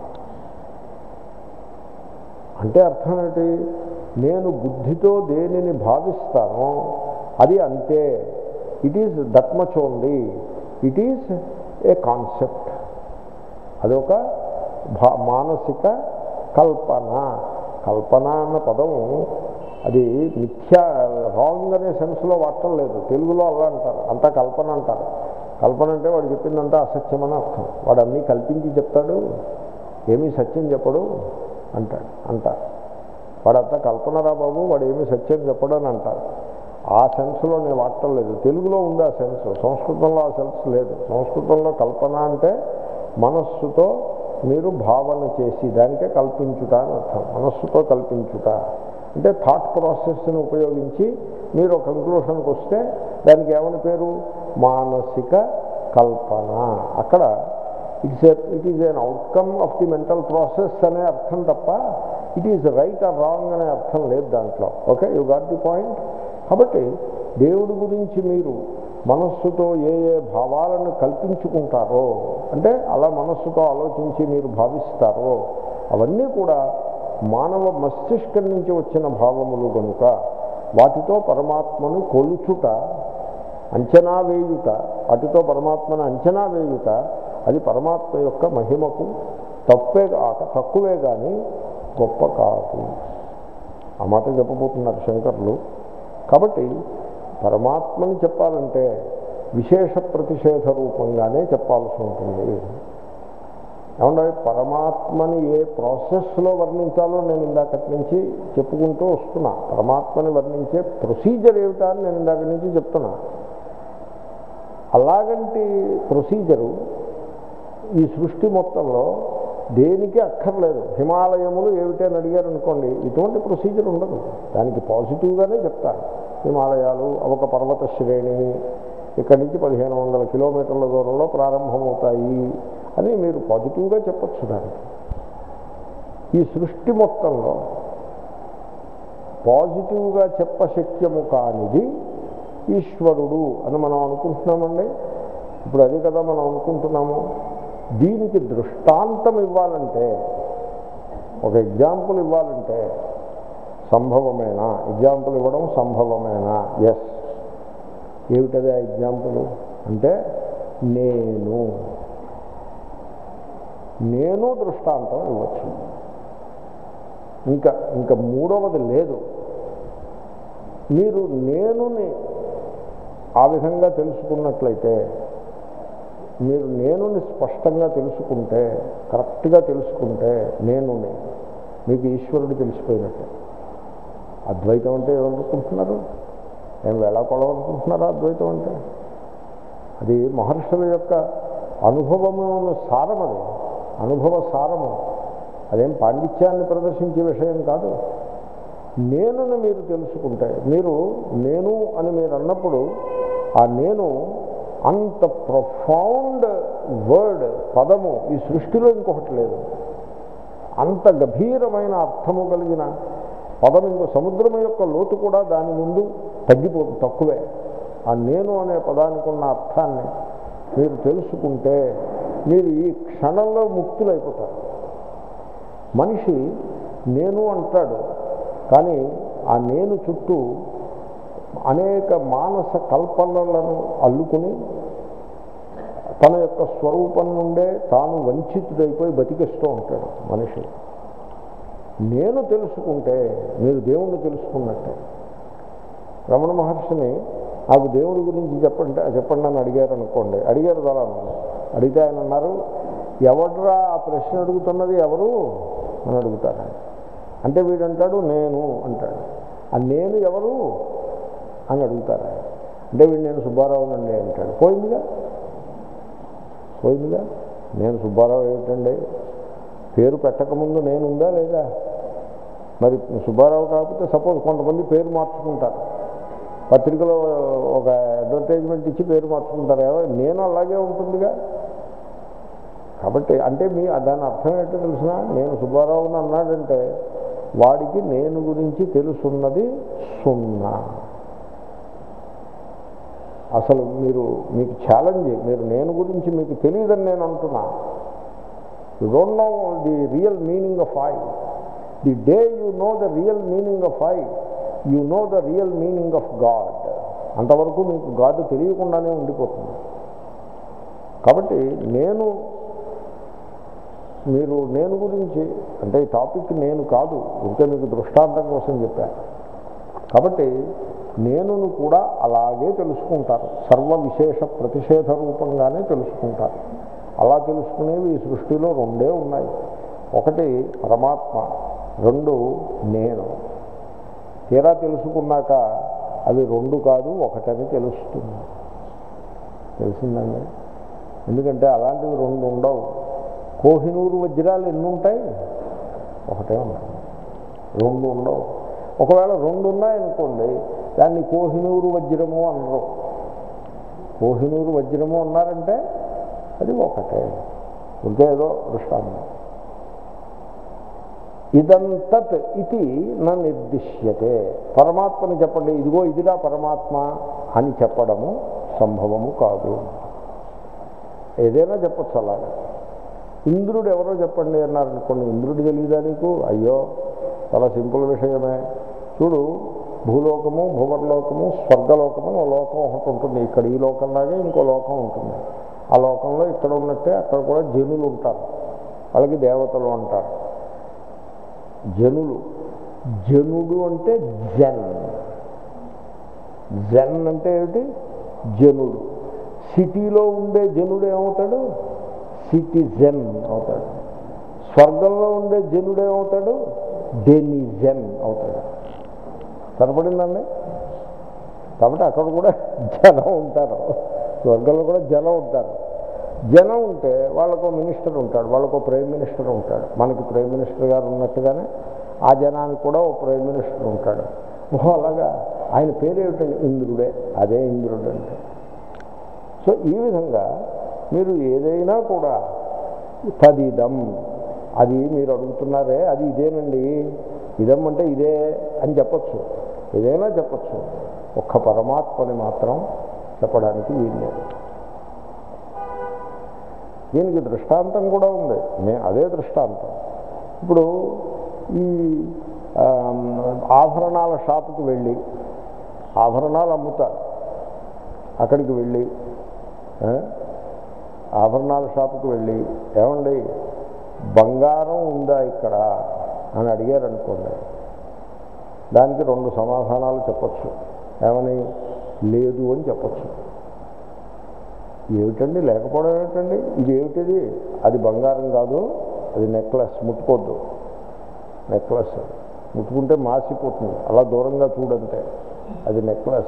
అంటే అర్థం ఏంటి? నేను బుద్ధితో దేనిని భావిస్తానో అది అంతే. It is that much only. It is a concept. అదొక భా మానసిక కల్పన. కల్పన అన్న పదం అది మిథ్యా, రాంగ్ అనే సెన్స్లో వాడటం లేదు. తెలుగులో అలా అంటారు, అంతా కల్పన అంటారు. కల్పన అంటే వాడు చెప్పిందంతా అసత్యమని అర్థం. వాడు అన్నీ కల్పించి చెప్తాడు, ఏమీ సత్యం చెప్పడు అంటాడు అంటారు. వాడంతా కల్పనరా బాబు, వాడు ఏమీ సత్యం చెప్పడు అని అంటారు. ఆ సెన్స్లో నేను వాడటం లేదు. తెలుగులో ఉంది ఆ సెన్స్, సంస్కృతంలో ఆ సెన్స్ లేదు. సంస్కృతంలో కల్పన అంటే మనస్సుతో మీరు భావన చేసి దానికే కల్పించుట అని అర్థం. మనస్సుతో కల్పించుట అంటే థాట్ ప్రాసెస్ని ఉపయోగించి మీరు ఒక కంక్లూషన్కి వస్తే దానికి ఏమని పేరు? మానసిక కల్పన. అక్కడ it's it is an outcome of the mental process అనే అర్థం తప్ప it is right or wrong అనే అర్థం లేదు దాంట్లో. Okay, you got the point. కాబట్టి దేవుడి గురించి మీరు మనస్సుతో ఏ ఏ భావాలను కల్పించుకుంటారో, అంటే అలా మనస్సుతో ఆలోచించి మీరు భావిస్తారో, అవన్నీ కూడా మానవ మస్తిష్కం నుంచి వచ్చిన భావములు కనుక వాటితో పరమాత్మను కొలుచుట, అంచనా వేయుట, వాటితో పరమాత్మను అంచనా వేయుట అది పరమాత్మ యొక్క మహిమకు తప్పే కాక తక్కువే కానీ గొప్ప కాదు. ఆ మాట చెప్పబోతున్నారు శంకర్లు. కాబట్టి పరమాత్మని చెప్పాలంటే విశేష ప్రతిషేధ రూపంగానే చెప్పాల్సి ఉంటుంది. ఏమన్నా పరమాత్మని ఏ ప్రాసెస్లో వర్ణించాలో నేను ఇందాకటి నుంచి చెప్పుకుంటూ వస్తున్నా. పరమాత్మని వర్ణించే ప్రొసీజర్ ఏమిటా అని నేను ఇందాకటి నుంచి చెప్తున్నా. అలాగంటి ప్రొసీజరు ఈ సృష్టి మొత్తంలో దేనికి అక్కర్లేదు. హిమాలయములు ఏమిటని అడిగారు అనుకోండి, ఇటువంటి ప్రొసీజర్ ఉండదు. దానికి పాజిటివ్గానే చెప్తారు. హిమాలయాలు ఒక పర్వత శ్రేణి, ఇక్కడి నుంచి పదిహేను వందల కిలోమీటర్ల దూరంలో ప్రారంభమవుతాయి అని మీరు పాజిటివ్గా చెప్పచ్చు. దానికి ఈ సృష్టి మొత్తంలో పాజిటివ్గా చెప్పశక్యము కానిది ఈశ్వరుడు అని మనం అనుకుంటున్నామండి. ఇప్పుడు అదే కదా మనం అనుకుంటున్నాము. దీనికి దృష్టాంతం ఇవ్వాలంటే, ఒక ఎగ్జాంపుల్ ఇవ్వాలంటే సంభవమేనా? ఎగ్జాంపుల్ ఇవ్వడం సంభవమేనా? ఎస్. ఏమిటది ఆ ఎగ్జాంపుల్ అంటే నేను నేను దృష్టాంతం ఇవ్వచ్చు. ఇంకా ఇంకా మూడవది లేదు. మీరు నేనుని ఆ విధంగా తెలుసుకున్నట్లయితే, మీరు నేనుని స్పష్టంగా తెలుసుకుంటే, కరెక్ట్గా తెలుసుకుంటే నేనుని మీకు ఈశ్వరుడు తెలిసిపోయినట్టే. అద్వైతం అంటే ఏమనుకుంటున్నారు? ఏం వేళాకొళం అనుకుంటున్నారా అద్వైతం అంటే? అది మహర్షుల యొక్క అనుభవము సారం. అది అనుభవ సారము. అదేం పాండిత్యాన్ని ప్రదర్శించే విషయం కాదు. నేనుని మీరు తెలుసుకుంటే, మీరు నేను అని మీరు అన్నప్పుడు ఆ నేను అంత ప్రొఫౌండ్ వర్డ్, పదము ఈ సృష్టిలో ఇంకొకటి లేదు. అంత గభీరమైన అర్థము కలిగిన పదం ఇంకో సముద్రం యొక్క లోతు కూడా దాని ముందు తగ్గిపో తక్కువే. ఆ నేను అనే పదానికి ఉన్న అర్థాన్ని మీరు తెలుసుకుంటే మీరు ఈ క్షణంలో ముక్తులైపోతారు. మనిషి నేను అంటాడు, కానీ ఆ నేను చుట్టూ అనేక మానస కల్పనలను అల్లుకుని తన యొక్క స్వరూపం నుండే తాను వంచితుడైపోయి బతికిస్తూ ఉంటాడు మనిషి. నేను తెలుసుకుంటే మీరు దేవుణ్ణి తెలుసుకున్నట్టే. రమణ మహర్షిని నాకు దేవుడి గురించి చెప్పండి చెప్పండి అని అడిగారు అనుకోండి. అడిగారు కదా, అడిగితే ఆయన అన్నారు, ఎవడ్రా ఆ ప్రశ్న అడుగుతున్నది ఎవరు అని అడుగుతారు. అంటే వీడంటాడు నేను అంటాడు. ఆ నేను ఎవరు అని అడుగుతారు. అంటే వీడు నేను సుబ్బారావునండి అంటాడు. పోయిందిగా పోయిందిగా నేను సుబ్బారావు ఏమిటండి? పేరు పెట్టకముందు నేనుందా లేదా? మరి సుబ్బారావు కాకపోతే సపోజ్ కొంతమంది పేరు మార్చుకుంటారు. పత్రికలో ఒక అడ్వర్టైజ్మెంట్ ఇచ్చి పేరు మార్చుకుంటారు. నేను అలాగే ఉంటుందిగా. కాబట్టి అంటే మీ దాని అర్థం ఏంటో తెలిసిన, నేను సుబ్బారావుని అన్నాడంటే వాడికి నేను గురించి తెలుసున్నది సున్నా. అసలు మీరు మీకు ఛాలెంజ్, మీరు నేను గురించి మీకు తెలియదని నేను అంటున్నా. You don't know the real meaning of I. The day you know the real meaning of I, you know the real meaning of God. అంతవరకు మీకు గాడ్ తెలియకుండానే ఉండిపోతుంది. కాబట్టి నేను మీరు నేను గురించి అంటే ఈ టాపిక్ నేను కాదు, ఇంకా మీకు దృష్టాంతం కోసం చెప్పాను. కాబట్టి నేనును కూడా అలాగే తెలుసుకుంటారు. సర్వ విశేష ప్రతిషేధ రూపంగానే తెలుసుకుంటారు. అలా తెలుసుకునేవి ఈ సృష్టిలో రెండే ఉన్నాయి. ఒకటి పరమాత్మ, రెండు నేను. తీరా తెలుసుకున్నాక అవి రెండు కాదు ఒకటని తెలుస్తుంది. తెలిసిందండి? ఎందుకంటే అలాంటివి రెండు ఉండవు. కోహినూరు వజ్రాలు ఎన్ని ఉంటాయి? ఒకటే ఉంటాయి, రెండు ఉండవు. ఒకవేళ రెండు ఉన్నాయనుకోండి, దాన్ని కోహినూరు వజ్రము అనరు. కోహినూరు వజ్రము అన్నారంటే అది ఒకటే. ఇంకే ఏదో దృష్టాంతం. ఇదంతత్ ఇది నా నిర్దిశ్యతే. పరమాత్మని చెప్పండి, ఇదిగో ఇదిరా పరమాత్మ అని చెప్పడము సంభవము కాదు. ఏదైనా చెప్పచ్చు అలాగే. ఇంద్రుడు ఎవరో చెప్పండి అన్నారనుకోండి, ఇంద్రుడు తెలియదా నీకు? అయ్యో చాలా సింపుల్ విషయమే. చూడు, భూలోకము, భువర్లోకము, స్వర్గలోకము, ఓ లోకం ఒకటి ఉంటుంది. ఇక్కడ ఈ లోకంలాగే ఇంకో లోకం ఉంటుంది. ఆ లోకంలో ఇక్కడ ఉన్నట్టే అక్కడ కూడా జనులు ఉంటారు. వాళ్ళకి దేవతలు అంటారు. జనులు, జనుడు అంటే జన్. జన్ అంటే ఏమిటి? జనుడు. సిటీలో ఉండే జనుడు ఏమవుతాడు? సిటిజన్ అవుతాడు. స్వర్గంలో ఉండే జనుడు ఏమవుతాడు? డెనిజన్ అవుతాడు. సరిపడిందండి? కాబట్టి అక్కడ కూడా జనం ఉంటారు, స్వర్గంలో కూడా జనం ఉంటారు. జనం ఉంటే వాళ్ళకు మినిస్టర్ ఉంటాడు, వాళ్ళకు ప్రైమ్ మినిస్టర్ ఉంటాడు. మనకి ప్రైమ్ మినిస్టర్ గారు ఉన్నట్టుగానే ఆ జనానికి కూడా ఓ ప్రైమ్ మినిస్టర్ ఉంటాడు. ఓహో అలాగా, ఆయన పేరు ఏమిటండి? ఇంద్రుడే. అదే ఇంద్రుడు అంటే. సో ఈ విధంగా మీరు ఏదైనా కూడా తదిదం, అది మీరు అడుగుతున్నారే అది ఇదేనండి, ఇదం అంటే ఇదే అని చెప్పచ్చు, ఏదైనా చెప్పచ్చు. ఒక్క పరమాత్మని మాత్రం చెప్పడానికి వీలు. దీనికి దృష్టాంతం కూడా ఉంది. నే అదే దృష్టాంతం. ఇప్పుడు ఈ ఆభరణాల షాపుకి వెళ్ళి ఆభరణాలు అమ్ముతారు. అక్కడికి వెళ్ళి ఆభరణాల షాపుకి వెళ్ళి ఏమండి బంగారం ఉందా ఇక్కడ అని అడిగారు అనుకోండి, దానికి రెండు సమాధానాలు చెప్పచ్చు. ఏమని? లేదు అని చెప్పచ్చు. ఏమిటండి లేకపోవడం ఏమిటండి? ఇది ఏమిటిది? అది బంగారం కాదు, అది నెక్లెస్, ముట్టుకోద్దు. నెక్లెస్ ముట్టుకుంటే మాసిపోతుంది, అలా దూరంగా చూడంతే. అది నెక్లెస్.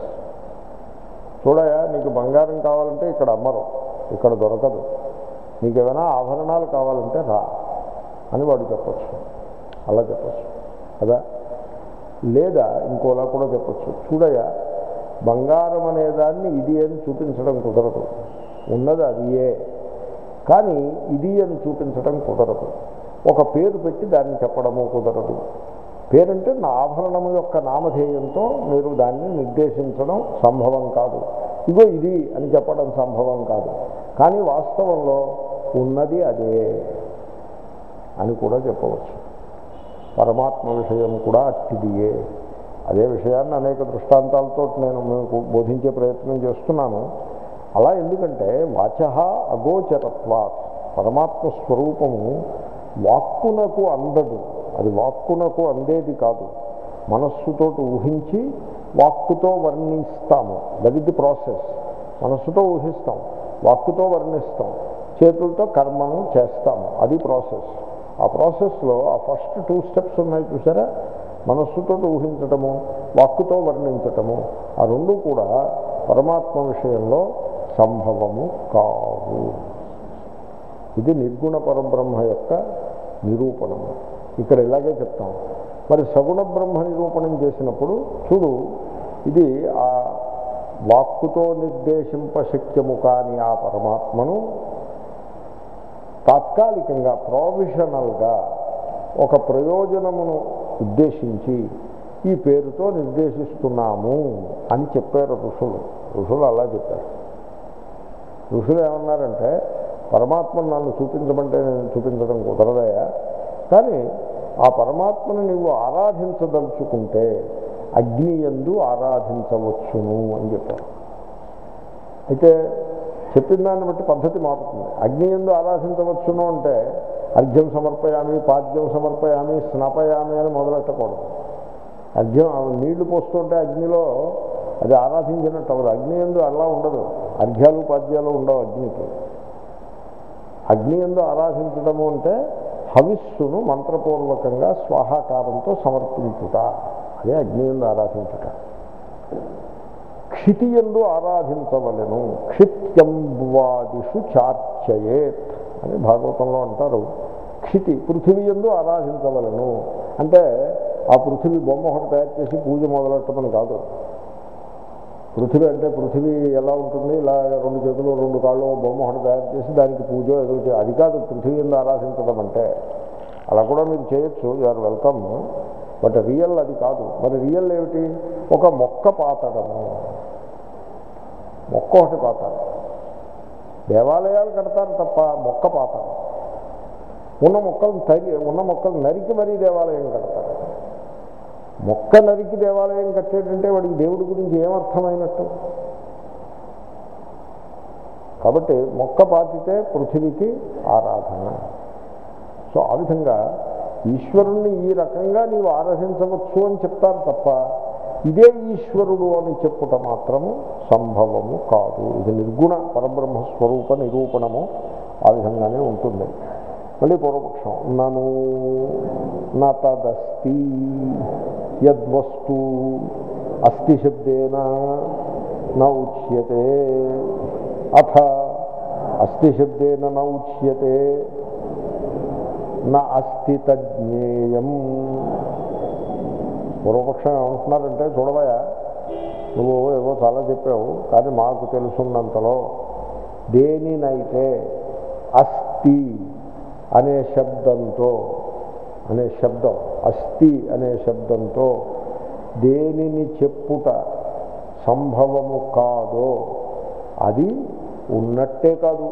చూడయా, నీకు బంగారం కావాలంటే ఇక్కడ అమ్మరు, ఇక్కడ దొరకదు, నీకేమైనా ఆభరణాలు కావాలంటే రా అని వాడు చెప్పచ్చు. అలా చెప్పచ్చు కదా. లేదా ఇంకోలా కూడా చెప్పచ్చు. చూడయా, బంగారం అనేదాన్ని ఇది అని చూపించడం కుదరదు, ఉన్నది అదియే, కానీ ఇది అని చూపించడం కుదరదు. ఒక పేరు పెట్టి దాన్ని చెప్పడము కుదరదు. పేరంటే నా ఆభరణము యొక్క నామధేయంతో మీరు దాన్ని నిర్దేశించడం సంభవం కాదు. ఇగో ఇది అని చెప్పడం సంభవం కాదు. కానీ వాస్తవంలో ఉన్నది అదే అని కూడా చెప్పవచ్చు. పరమాత్మ విషయం కూడా అట్టిదియే. అదే విషయాన్ని అనేక దృష్టాంతాలతో నేను మీకు బోధించే ప్రయత్నం చేస్తున్నాను. అలా ఎందుకంటే వాచః అగోచరత్వాత్, పరమాత్మ స్వరూపము వాక్కునకు అందదు. అది వాక్కునకు అందేది కాదు. మనస్సుతో ఊహించి వాక్కుతో వర్ణిస్తాము. That is the process. మనస్సుతో ఊహిస్తాం, వాక్కుతో వర్ణిస్తాం, చేతులతో కర్మను చేస్తాము. అది ప్రాసెస్. ఆ ప్రాసెస్లో ఆ ఫస్ట్ టూ స్టెప్స్ ఉన్నాయి చూసారా, మనస్సుతో ఊహించటము, వాక్కుతో వర్ణించటము, ఆ రెండు కూడా పరమాత్మ విషయంలో సంభవము కావు. ఇది నిర్గుణ పరబ్రహ్మ యొక్క నిరూపణము. ఇక్కడ ఇలాగే చెప్తాం. మరి సగుణ బ్రహ్మ నిరూపణం చేసినప్పుడు చూడు, ఇది ఆ వాక్కుతో నిర్దేశింపశక్యము కాని ఆ పరమాత్మను తాత్కాలికంగా ప్రొవిజనల్గా ఒక ప్రయోజనమును ఉద్దేశించి ఈ పేరుతో నిర్దేశిస్తున్నాము అని చెప్పారు ఋషులు. ఋషులు అలా చెప్పారు. ఋషులు ఏమన్నారంటే, పరమాత్మను నన్ను చూపించమంటే నేను చూపించడం కుదరదయా, కానీ ఆ పరమాత్మను నీవు ఆరాధించదలుచుకుంటే అగ్నియందు ఆరాధించవచ్చును అని చెప్పారు. అయితే చెప్పిన దాన్ని బట్టి పద్ధతి మారుతుంది. అగ్నియందు ఆరాధించవచ్చును అంటే అర్ఘ్యం సమర్పయామి, పాద్యం సమర్పయామి, స్నాపయామి అని మొదలెట్టకూడదు. అర్ఘ్యం నీళ్లు పోస్తుంటే అగ్నిలో అది ఆరాధించినట్టు అవ్వదు. అగ్నియందు అలా ఉండదు. అర్ఘ్యాలు పాద్యాలు ఉండవు అగ్నికి. అగ్నియందు ఆరాధించడము అంటే హవిస్సును మంత్రపూర్వకంగా స్వాహాకారంతో సమర్పించుట, అదే అగ్నియందు ఆరాధించుట. క్షితియందు ఆరాధించవలెను, క్షిత్యంబువాదిషు చార్చయేత్ అని భాగవతంలో అంటారు. క్షితి పృథివీయందు ఆరాధించవలను అంటే ఆ పృథివీ బొమ్మ ఒకటి తయారు చేసి పూజ మొదలెట్టమని కాదు. పృథివీ అంటే పృథివీ ఎలా ఉంటుంది, ఇలా రెండు చేతులు రెండు కాళ్ళు బొమ్మ ఒకటి తయారు చేసి దానికి పూజ ఏదో అది కాదు పృథివీ ఎందు ఆరాధించడం అంటే. అలా కూడా మీరు చేయొచ్చు, you are welcome, but real అది కాదు. మరి రియల్ ఏమిటి? ఒక మొక్క పాతడము, మొక్క ఒకటి పాతారు. దేవాలయాలు కడతారు తప్ప మొక్క పాతారు. ఉన్న మొక్కలు తరి ఉన్న మొక్కలు నరికి మరీ దేవాలయం కడతారు. మొక్క నరికి దేవాలయం కట్టేటంటే వాడికి దేవుడి గురించి ఏమర్థమైనట్టు? కాబట్టి మొక్క పాతితే పృథివీకి ఆరాధన. సో ఆ విధంగా ఈశ్వరుణ్ణి ఈ రకంగా నీవు ఆరాధించవచ్చు అని చెప్తారు తప్ప ఇదే ఈశ్వరుడు అని చెప్పుట మాత్రము సంభవము కాదు. ఇది నిర్గుణ పరబ్రహ్మ స్వరూప నిరూపణము ఆ విధంగానే ఉంటుంది. మళ్ళీ పూర్వపక్షం, నను నతదస్తి యద్వస్తు అస్తి శబ్దేన న ఉచ్యతే అథ అస్థి శబ్దేన న ఉచ్యతే నా అస్థి తజ్ఞేయం. పూర్వపక్షం ఏమంటున్నారంటే, చూడవయా నువ్వు ఏవో చాలా చెప్పావు, కానీ మాకు తెలుసున్నంతలో దేనినైతే అస్థి అనే శబ్దంతో అనే శబ్దం అస్థి అనే శబ్దంతో దేనిని చెప్పుట సంభవము కాదో అది ఉన్నట్టే కాదు.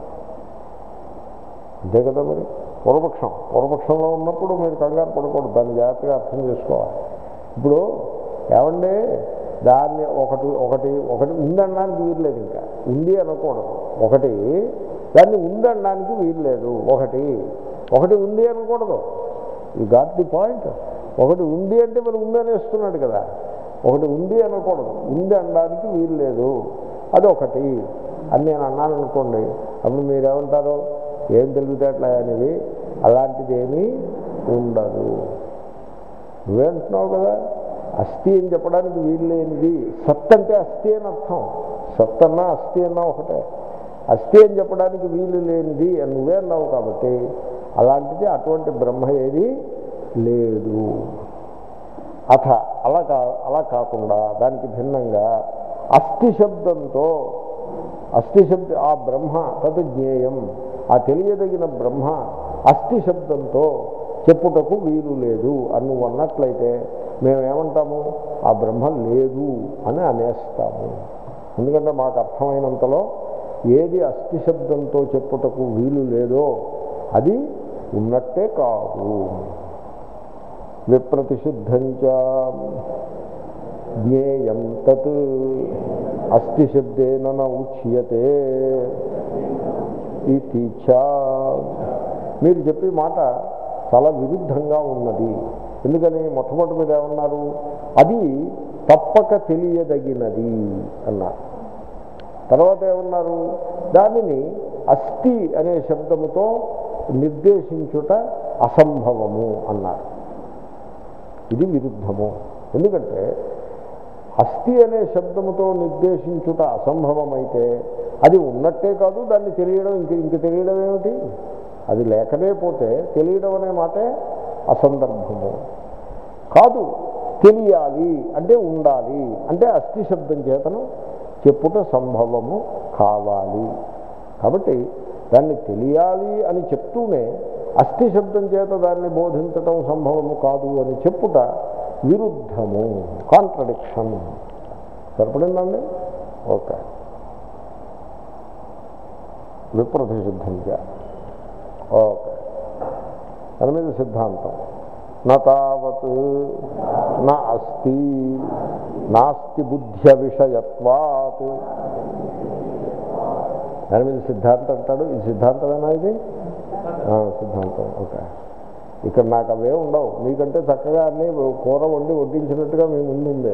అంతే కదా మరి. పూర్వపక్షం పూర్వపక్షంలో ఉన్నప్పుడు మీరు కంగారు పడకూడదు, దాన్ని జాగ్రత్తగా అర్థం చేసుకోవాలి. ఇప్పుడు ఏమంటే దాన్ని ఒకటి ఒకటి ఒకటి ఉందనడానికి వీల్లేదు, ఇంకా ఉంది అనకూడదు. ఒకటి దాన్ని ఉందనడానికి వీల్లేదు, ఒకటి ఒకటి ఉంది అనకూడదు. You got the point. ఒకటి ఉంది అంటే మరి ఉందనేస్తున్నాడు కదా, ఒకటి ఉంది అనకూడదు, ఉంది అనడానికి వీల్లేదు, అది ఒకటి అని నేను అన్నాను అనుకోండి. అప్పుడు మీరేమంటారు, ఏం తెలివితేటలే అనేవి, అలాంటిది ఏమీ ఉండదు. నువ్వేంటున్నావు కదా, అస్థి అని చెప్పడానికి వీలు లేనిది. సత్ అంటే అస్థి అని అర్థం. సత్ అన్నా అస్థి అన్నా ఒకటే. అస్థి అని చెప్పడానికి వీలు లేనిది అని నువ్వే అన్నావు కాబట్టి అలాంటిది అటువంటి బ్రహ్మ ఏది లేదు. అథ అలా కా అలా కాకుండా దానికి భిన్నంగా అస్థి శబ్దంతో అస్థి శబ్ద ఆ బ్రహ్మ తత్ జ్ఞేయం, ఆ తెలియదగిన బ్రహ్మ అస్థి శబ్దంతో చెప్పుటకు వీలు లేదు అని నువ్వు అన్నట్లయితే మేమేమంటాము, ఆ బ్రహ్మ లేదు అని అనేస్తాము. ఎందుకంటే మాకు అర్థమైనంతలో ఏది అస్థి శబ్దంతో చెప్పుటకు వీలు లేదో అది ఉన్నట్టే కాదు. విప్రతిషిద్ధంచ జ్ఞేయం తత్ అస్థి శబ్దేన న ఉచ్యతే ఇతి చ. మీరు చెప్పే మాట చాలా విరుద్ధంగా ఉన్నది. ఎందుకని మొట్టమొదటి మీరు ఏమన్నారు, అది తప్పక తెలియదగినది అన్నారు. తర్వాత ఏమన్నారు, దానిని అస్థి అనే శబ్దముతో నిర్దేశించుట అసంభవము అన్నారు. ఇది విరుద్ధము. ఎందుకంటే అస్థి అనే శబ్దముతో నిర్దేశించుట అసంభవమైతే అది ఉన్నట్టే కాదు, దాన్ని తెలియడం ఇంక ఇంక తెలియడం ఏమిటి, అది లేకనే పోతే తెలియడం అనే మాటే అసందర్భము కాదు. తెలియాలి అంటే ఉండాలి అంటే అస్థి శబ్దం చేతను చెప్పుట సంభవము కావాలి. కాబట్టి దాన్ని తెలియాలి అని చెప్తూనే అస్థి శబ్దం చేత దాన్ని బోధించటం సంభవము కాదు అని చెప్పుట విరుద్ధము, కాంట్రడిక్షన్. సరిపడిందండి? ఓకే. విప్రతిషిద్ధంగా ఓకే. దాని మీద సిద్ధాంతం నతావత్ నా అస్తి నాస్తి బుద్ధ్య విషయత్వాత్. దాని మీద సిద్ధాంతం అంటాడు. ఇది సిద్ధాంతమేనా? ఇది సిద్ధాంతం. ఓకే. ఇక్కడ నాకు అవే ఉండవు. మీకంటే చక్కగా అన్నీ కూర వండి వడ్డించినట్టుగా మీ ముందు ఉంది.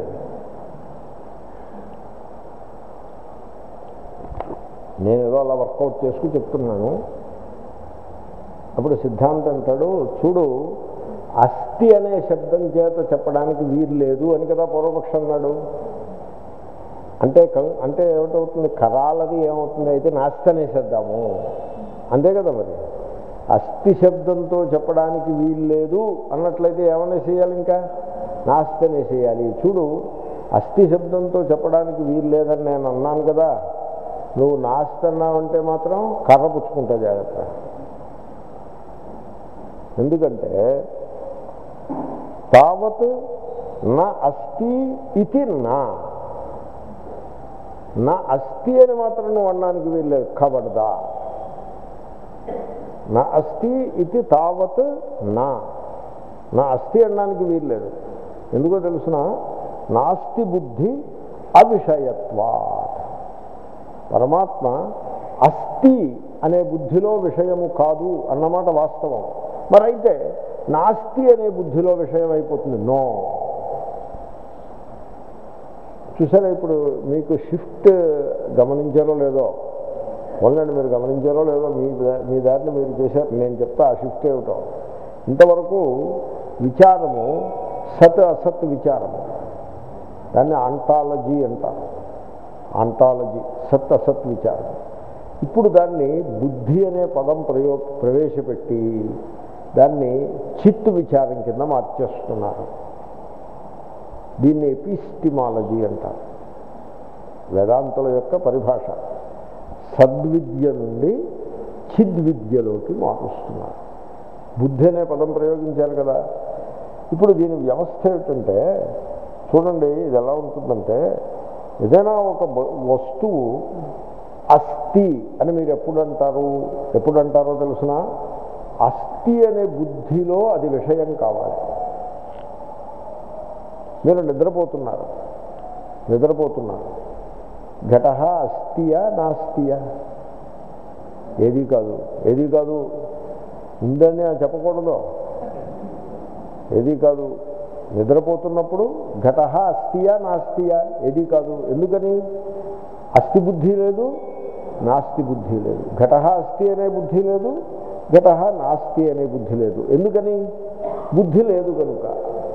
నేను ఏదో అలా వర్కౌట్ చేసుకుని చెప్తున్నాను. అప్పుడు సిద్ధాంతం అంటాడు, చూడు అస్థి అనే శబ్దం చేత చెప్పడానికి వీలు లేదు అని కదా పూర్వపక్షం అన్నాడు. అంటే అంటే ఏమిటవుతుంది, కరాలది ఏమవుతుంది, అయితే నాస్తి అనేసేద్దాము, అంతే కదా. మరి అస్థి శబ్దంతో చెప్పడానికి వీలు లేదు అన్నట్లయితే ఏమనేసేయాలి, ఇంకా నాస్తి అనేసేయాలి. చూడు అస్థి శబ్దంతో చెప్పడానికి వీలు లేదని నేను అన్నాను కదా, నువ్వు నాస్తి అన్నావంటే మాత్రం కర్ర పుచ్చుకుంటా జాగ్రత్త. ఎందుకంటే తావత్ నా అస్థి ఇది నా నా అస్థి అని మాత్రం నువ్వు అనడానికి వీల్లేదు. కబడ్దా నా అస్థి ఇది తావత్ నా నా అస్థి అనడానికి వీల్లేదు. ఎందుకో తెలుసిన, నాస్తి బుద్ధి అవిషయత్వాత్. పరమాత్మ అస్థి అనే బుద్ధిలో విషయము కాదు అన్నమాట వాస్తవం. మరి అయితే నాస్తి అనే బుద్ధిలో విషయం అయిపోతుంది. నో. చూసారా, ఇప్పుడు మీకు షిఫ్ట్ గమనించారో లేదో, వాళ్ళని మీరు గమనించారో లేదో, మీ మీ దారిని మీరు చేశారు. నేను చెప్తా ఆ షిఫ్ట్ ఏమిటో. ఇంతవరకు విచారము సత్ అసత్ విచారము, దాన్ని ఆంటాలజీ అంటారు. ఆంటాలజీ సత్ అసత్ విచారం. ఇప్పుడు దాన్ని బుద్ధి అనే పదం ప్రయో ప్రవేశపెట్టి దాన్ని చిత్ విచారం కింద మార్చేస్తున్నారు. దీన్ని ఎపిస్టిమాలజీ అంటారు. వేదాంతుల యొక్క పరిభాష. సద్విద్య నుండి చిద్విద్యలోకి మారుస్తున్నారు. బుద్ధి అనే పదం ప్రయోగించారు కదా. ఇప్పుడు దీని వ్యవస్థ ఏమిటంటే చూడండి, ఇది ఎలా ఉంటుందంటే ఏదైనా ఒక వస్తువు అస్థి అని మీరు ఎప్పుడు అంటారు ఎప్పుడు అంటారో తెలుసిన, అస్థి అనే బుద్ధిలో అది విషయం కావాలి. మీరు నిద్రపోతున్నారు నిద్రపోతున్నారు ఘట అస్థియా నాస్తియా? ఏది కాదు ఏది కాదు ఉందని చెప్పకూడదు. ఏది కాదు. నిద్రపోతున్నప్పుడు ఘట అస్థియా నాస్తియా? ఏది కాదు. ఎందుకని? అస్థి బుద్ధి లేదు, నాస్తి బుద్ధి లేదు. ఘట అస్థి అనే బుద్ధి లేదు, ఘట నాస్తి అనే బుద్ధి లేదు. ఎందుకని? బుద్ధి లేదు కనుక.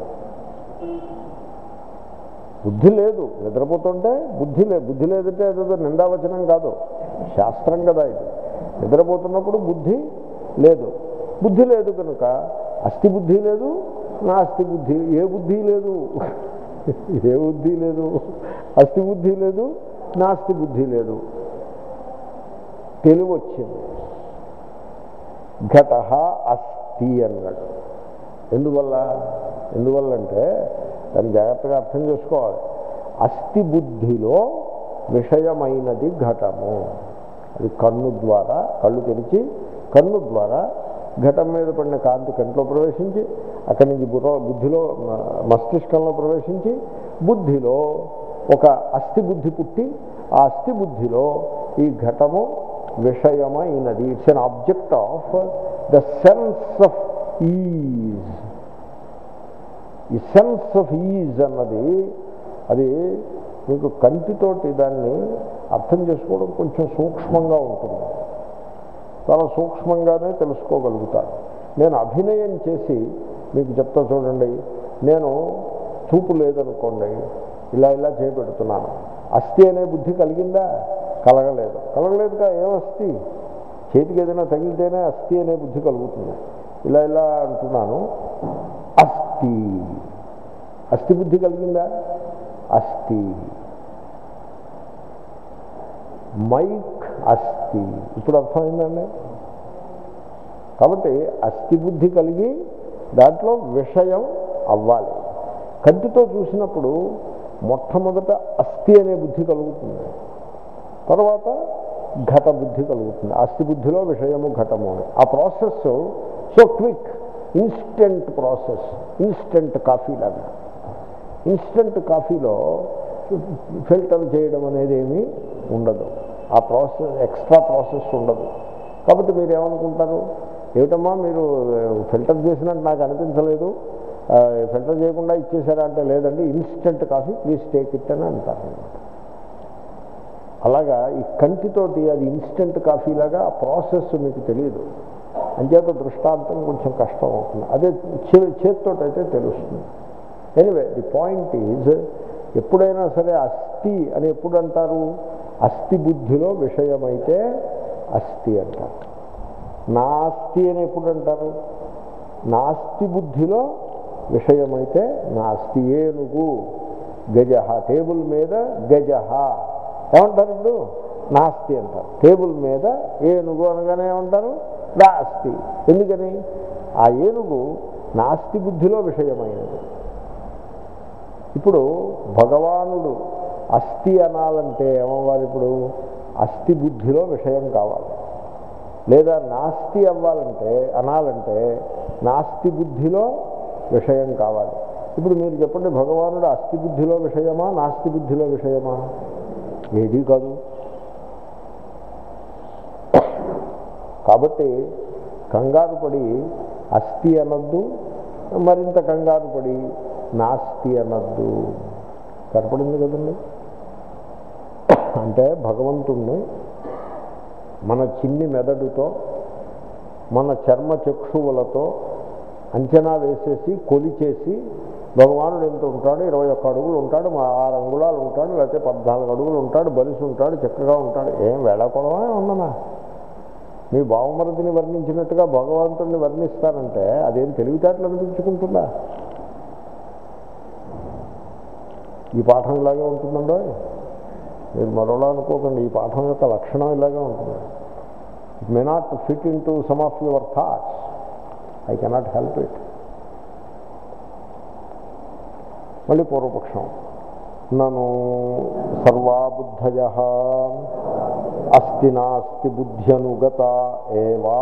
బుద్ధి లేదు. నిద్రపోతుంటే బుద్ధి లేదు. బుద్ధి లేదంటే ఏదో నిందావచనం కాదు, శాస్త్రం కదా ఇది. నిద్రపోతున్నప్పుడు బుద్ధి లేదు. బుద్ధి లేదు కనుక అస్థి బుద్ధి లేదు, నాస్తి బుద్ధి. ఏ బుద్ధి లేదు? ఏ బుద్ధి లేదు? అస్థి బుద్ధి లేదు, నాస్తి బుద్ధి లేదు. తెలివి వచ్చింది. ఘట అస్థి అన్నాడు. ఎందువల్ల ఎందువల్లంటే దాన్ని జాగ్రత్తగా అర్థం చేసుకోవాలి. అస్థి బుద్ధిలో విషయమైనది ఘటము. అది కన్ను ద్వారా, కళ్ళు తెరిచి కన్ను ద్వారా ఘటం మీద పడిన కాంతి కంట్లో ప్రవేశించి అక్కడి నుంచి బుర్ర బుద్ధిలో మస్తిష్కంలో ప్రవేశించి బుద్ధిలో ఒక అస్థి బుద్ధి పుట్టి ఆ అస్థి బుద్ధిలో ఈ ఘటము విషయమైనది. It's an object of the sense of is. ఈ సెన్స్ ఆఫ్ ఈజ్ అన్నది అది మీకు కంటితోటి దాన్ని అర్థం చేసుకోవడం కొంచెం సూక్ష్మంగా ఉంటుంది. చాలా సూక్ష్మంగానే తెలుసుకోగలుగుతారు. నేను అభినయం చేసి మీకు చెప్తా చూడండి. నేను చూపు లేదనుకోండి, ఇలా ఇలా చేపెడుతున్నాను. అస్థి అనే బుద్ధి కలిగిందా? కలగలేదు. కలగలేదుగా ఏమస్థి? చేతికి ఏదైనా తగిలితేనే అస్థి అనే బుద్ధి కలుగుతుంది. ఇలా ఇలా అంటున్నాను, అస్థి. అస్థి బుద్ధి కలిగిందా? అస్థి. మైక్ అస్థి. ఇప్పుడు అర్థమైందండి. కాబట్టి అస్థి బుద్ధి కలిగి దాంట్లో విషయం అవ్వాలి. కంటితో చూసినప్పుడు మొట్టమొదట అస్థి అనే బుద్ధి కలుగుతుంది, తర్వాత ఘట బుద్ధి కలుగుతుంది. అస్థి బుద్ధిలో విషయము ఘటము అని. ఆ process so quick, instant process. Instant coffee లాగా. ఇన్స్టెంట్ కాఫీలో ఫిల్టర్ చేయడం అనేది ఏమీ ఉండదు. ఆ ప్రాసెస్ ఎక్స్ట్రా ప్రాసెస్ ఉండదు. కాబట్టి మీరు ఏమనుకుంటారు, ఏమిటమ్మా మీరు ఫిల్టర్ చేసినట్టు నాకు అనిపించలేదు, ఫిల్టర్ చేయకుండా ఇచ్చేసారా అంటే, లేదండి instant coffee please take it అని అంటారు అన్నమాట. అలాగా ఈ కంటితోటి అది ఇన్స్టెంట్ కాఫీ లాగా ఆ ప్రాసెస్ మీకు తెలియదు. అంచేత దృష్టాంతం కొంచెం కష్టం అవుతుంది. అదే చే చేతితో అయితే తెలుస్తుంది. ఎనివే ది పాయింట్ ఈజ్, ఎప్పుడైనా సరే అస్థి అని ఎప్పుడు అంటారు? అస్థి బుద్ధిలో విషయమైతే అస్థి అంటారు. నాస్తి అని ఎప్పుడు అంటారు? నాస్తి బుద్ధిలో విషయమైతే నాస్తి. ఏనుగు, గజ, టేబుల్ మీద గజ ఏమంటారు? ఇప్పుడు నాస్తి అంటారు. టేబుల్ మీద ఏనుగు అనగానే ఏమంటారు? నాస్తి. ఎందుకని? ఆ ఏనుగు నాస్తి బుద్ధిలో విషయమైనది. ఇప్పుడు భగవానుడు అస్థి అనాలంటే ఏమవ్వాలి? ఇప్పుడు అస్థి బుద్ధిలో విషయం కావాలి. లేదా నాస్తి అవ్వాలంటే అనాలంటే నాస్తి బుద్ధిలో విషయం కావాలి. ఇప్పుడు మీరు చెప్పండి, భగవానుడు అస్థి బుద్ధిలో విషయమా నాస్తి బుద్ధిలో విషయమా? ఏదీ కాదు. కాబట్టి కంగారు పడి అస్థి అనద్దు, మరింత కంగారు పడి నాస్తి అనద్దు. సరిపడింది కదండి. అంటే భగవంతుణ్ణి మన చిన్ని మెదడుతో, మన చర్మ చక్షువులతో అంచనా వేసేసి కొలిచేసి భగవానుడు ఎంత ఉంటాడు, ఇరవై ఒక్క అడుగులు ఉంటాడు, మా ఆరు అంగుళాలు ఉంటాడు, లేకపోతే పద్నాలుగు అడుగులు ఉంటాడు, బలిసి ఉంటాడు, చక్కగా ఉంటాడు. ఏం వేళాకొడమే ఉందనా? మీ బావమరదిని వర్ణించినట్టుగా భగవంతుడిని వర్ణిస్తానంటే అదేం తెలివితేటలు అనిపించుకుంటుందా? ఈ పాఠం ఇలాగే ఉంటుందండో. మీరు మరోలా అనుకోకండి, ఈ పాఠం యొక్క లక్షణం ఇలాగే ఉంటుంది. It may not fit in to some of your thoughts. I cannot help it. మళ్ళీ పూర్వపక్షం. నను సర్వాబుద్ధయ అస్తి నాస్తి బుద్ధ్యనుగత ఏవా.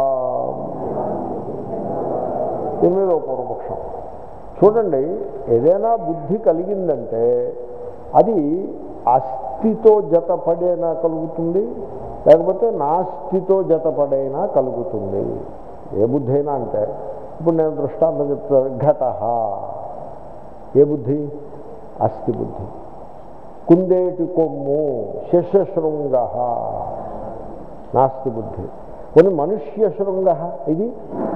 దీని మీద పూర్వపక్షం. చూడండి, ఏదైనా బుద్ధి కలిగిందంటే అది అస్థితో జతపడైనా కలుగుతుంది, లేకపోతే నాస్తితో జతపడైనా కలుగుతుంది. ఏ బుద్ధి అయినా అంటే, ఇప్పుడు నేను దృష్టాంతం చెప్తాను. ఘట ఏ బుద్ధి? అస్థి బుద్ధి. కుందేటి కొమ్ము శశశృంగ నాస్తి బుద్ధి. కొన్ని మనుష్య శృంగ ఇది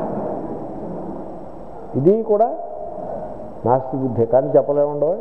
ఇది కూడా నాస్తి బుద్ధి. కానీ చెప్పలేముండవు.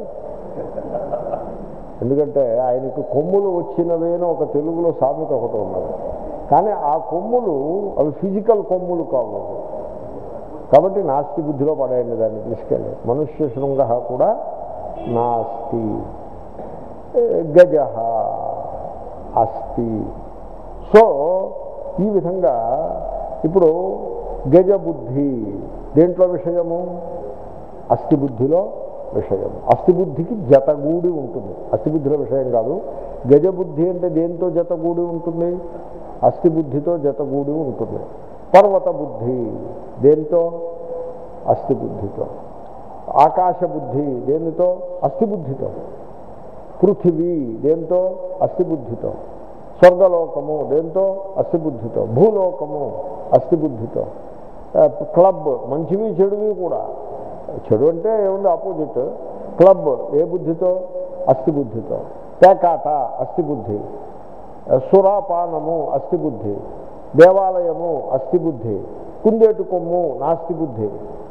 ఎందుకంటే ఆయనకు కొమ్ములు వచ్చినవేనో ఒక తెలుగులో సామెత ఒకటి ఉన్నది. కానీ ఆ కొమ్ములు అవి ఫిజికల్ కొమ్ములు కావు. కాబట్టి నాస్తి బుద్ధిలో పడేయండి దాన్ని తీసుకెళ్ళి. మనుష్య శృంగ కూడా నాస్తి. గజ అస్తి. సో ఈ విధంగా ఇప్పుడు గజ బుద్ధి దేంట్లో విషయము? అస్థి బుద్ధిలో విషయం. అస్థి బుద్ధికి జతగూడి ఉంటుంది. అస్థి బుద్ధిలో విషయం కాదు. గజ బుద్ధి అంటే దేంతో జతగూడి ఉంటుంది? అస్థి బుద్ధితో జతగూడి ఉంటుంది. పర్వత బుద్ధి దేంతో? అస్థి బుద్ధితో. ఆకాశ బుద్ధి దేనితో? అస్థి బుద్ధితో. పృథివీ దేంతో? అస్థి బుద్ధితో. స్వర్గలోకము దేంతో? అస్థి బుద్ధితో. భూలోకము అస్థి బుద్ధితో. క్లబ్ మంచివి చెడువి కూడా. చెడు అంటే ఏముంది? ఆపోజిట్. క్లబ్ ఏ బుద్ధితో? అస్థి బుద్ధితో. పేకాట అస్థి బుద్ధి. సురాపానము అస్థి బుద్ధి. దేవాలయము అస్థి బుద్ధి. కుందేటు కొమ్ము నాస్తి బుద్ధి.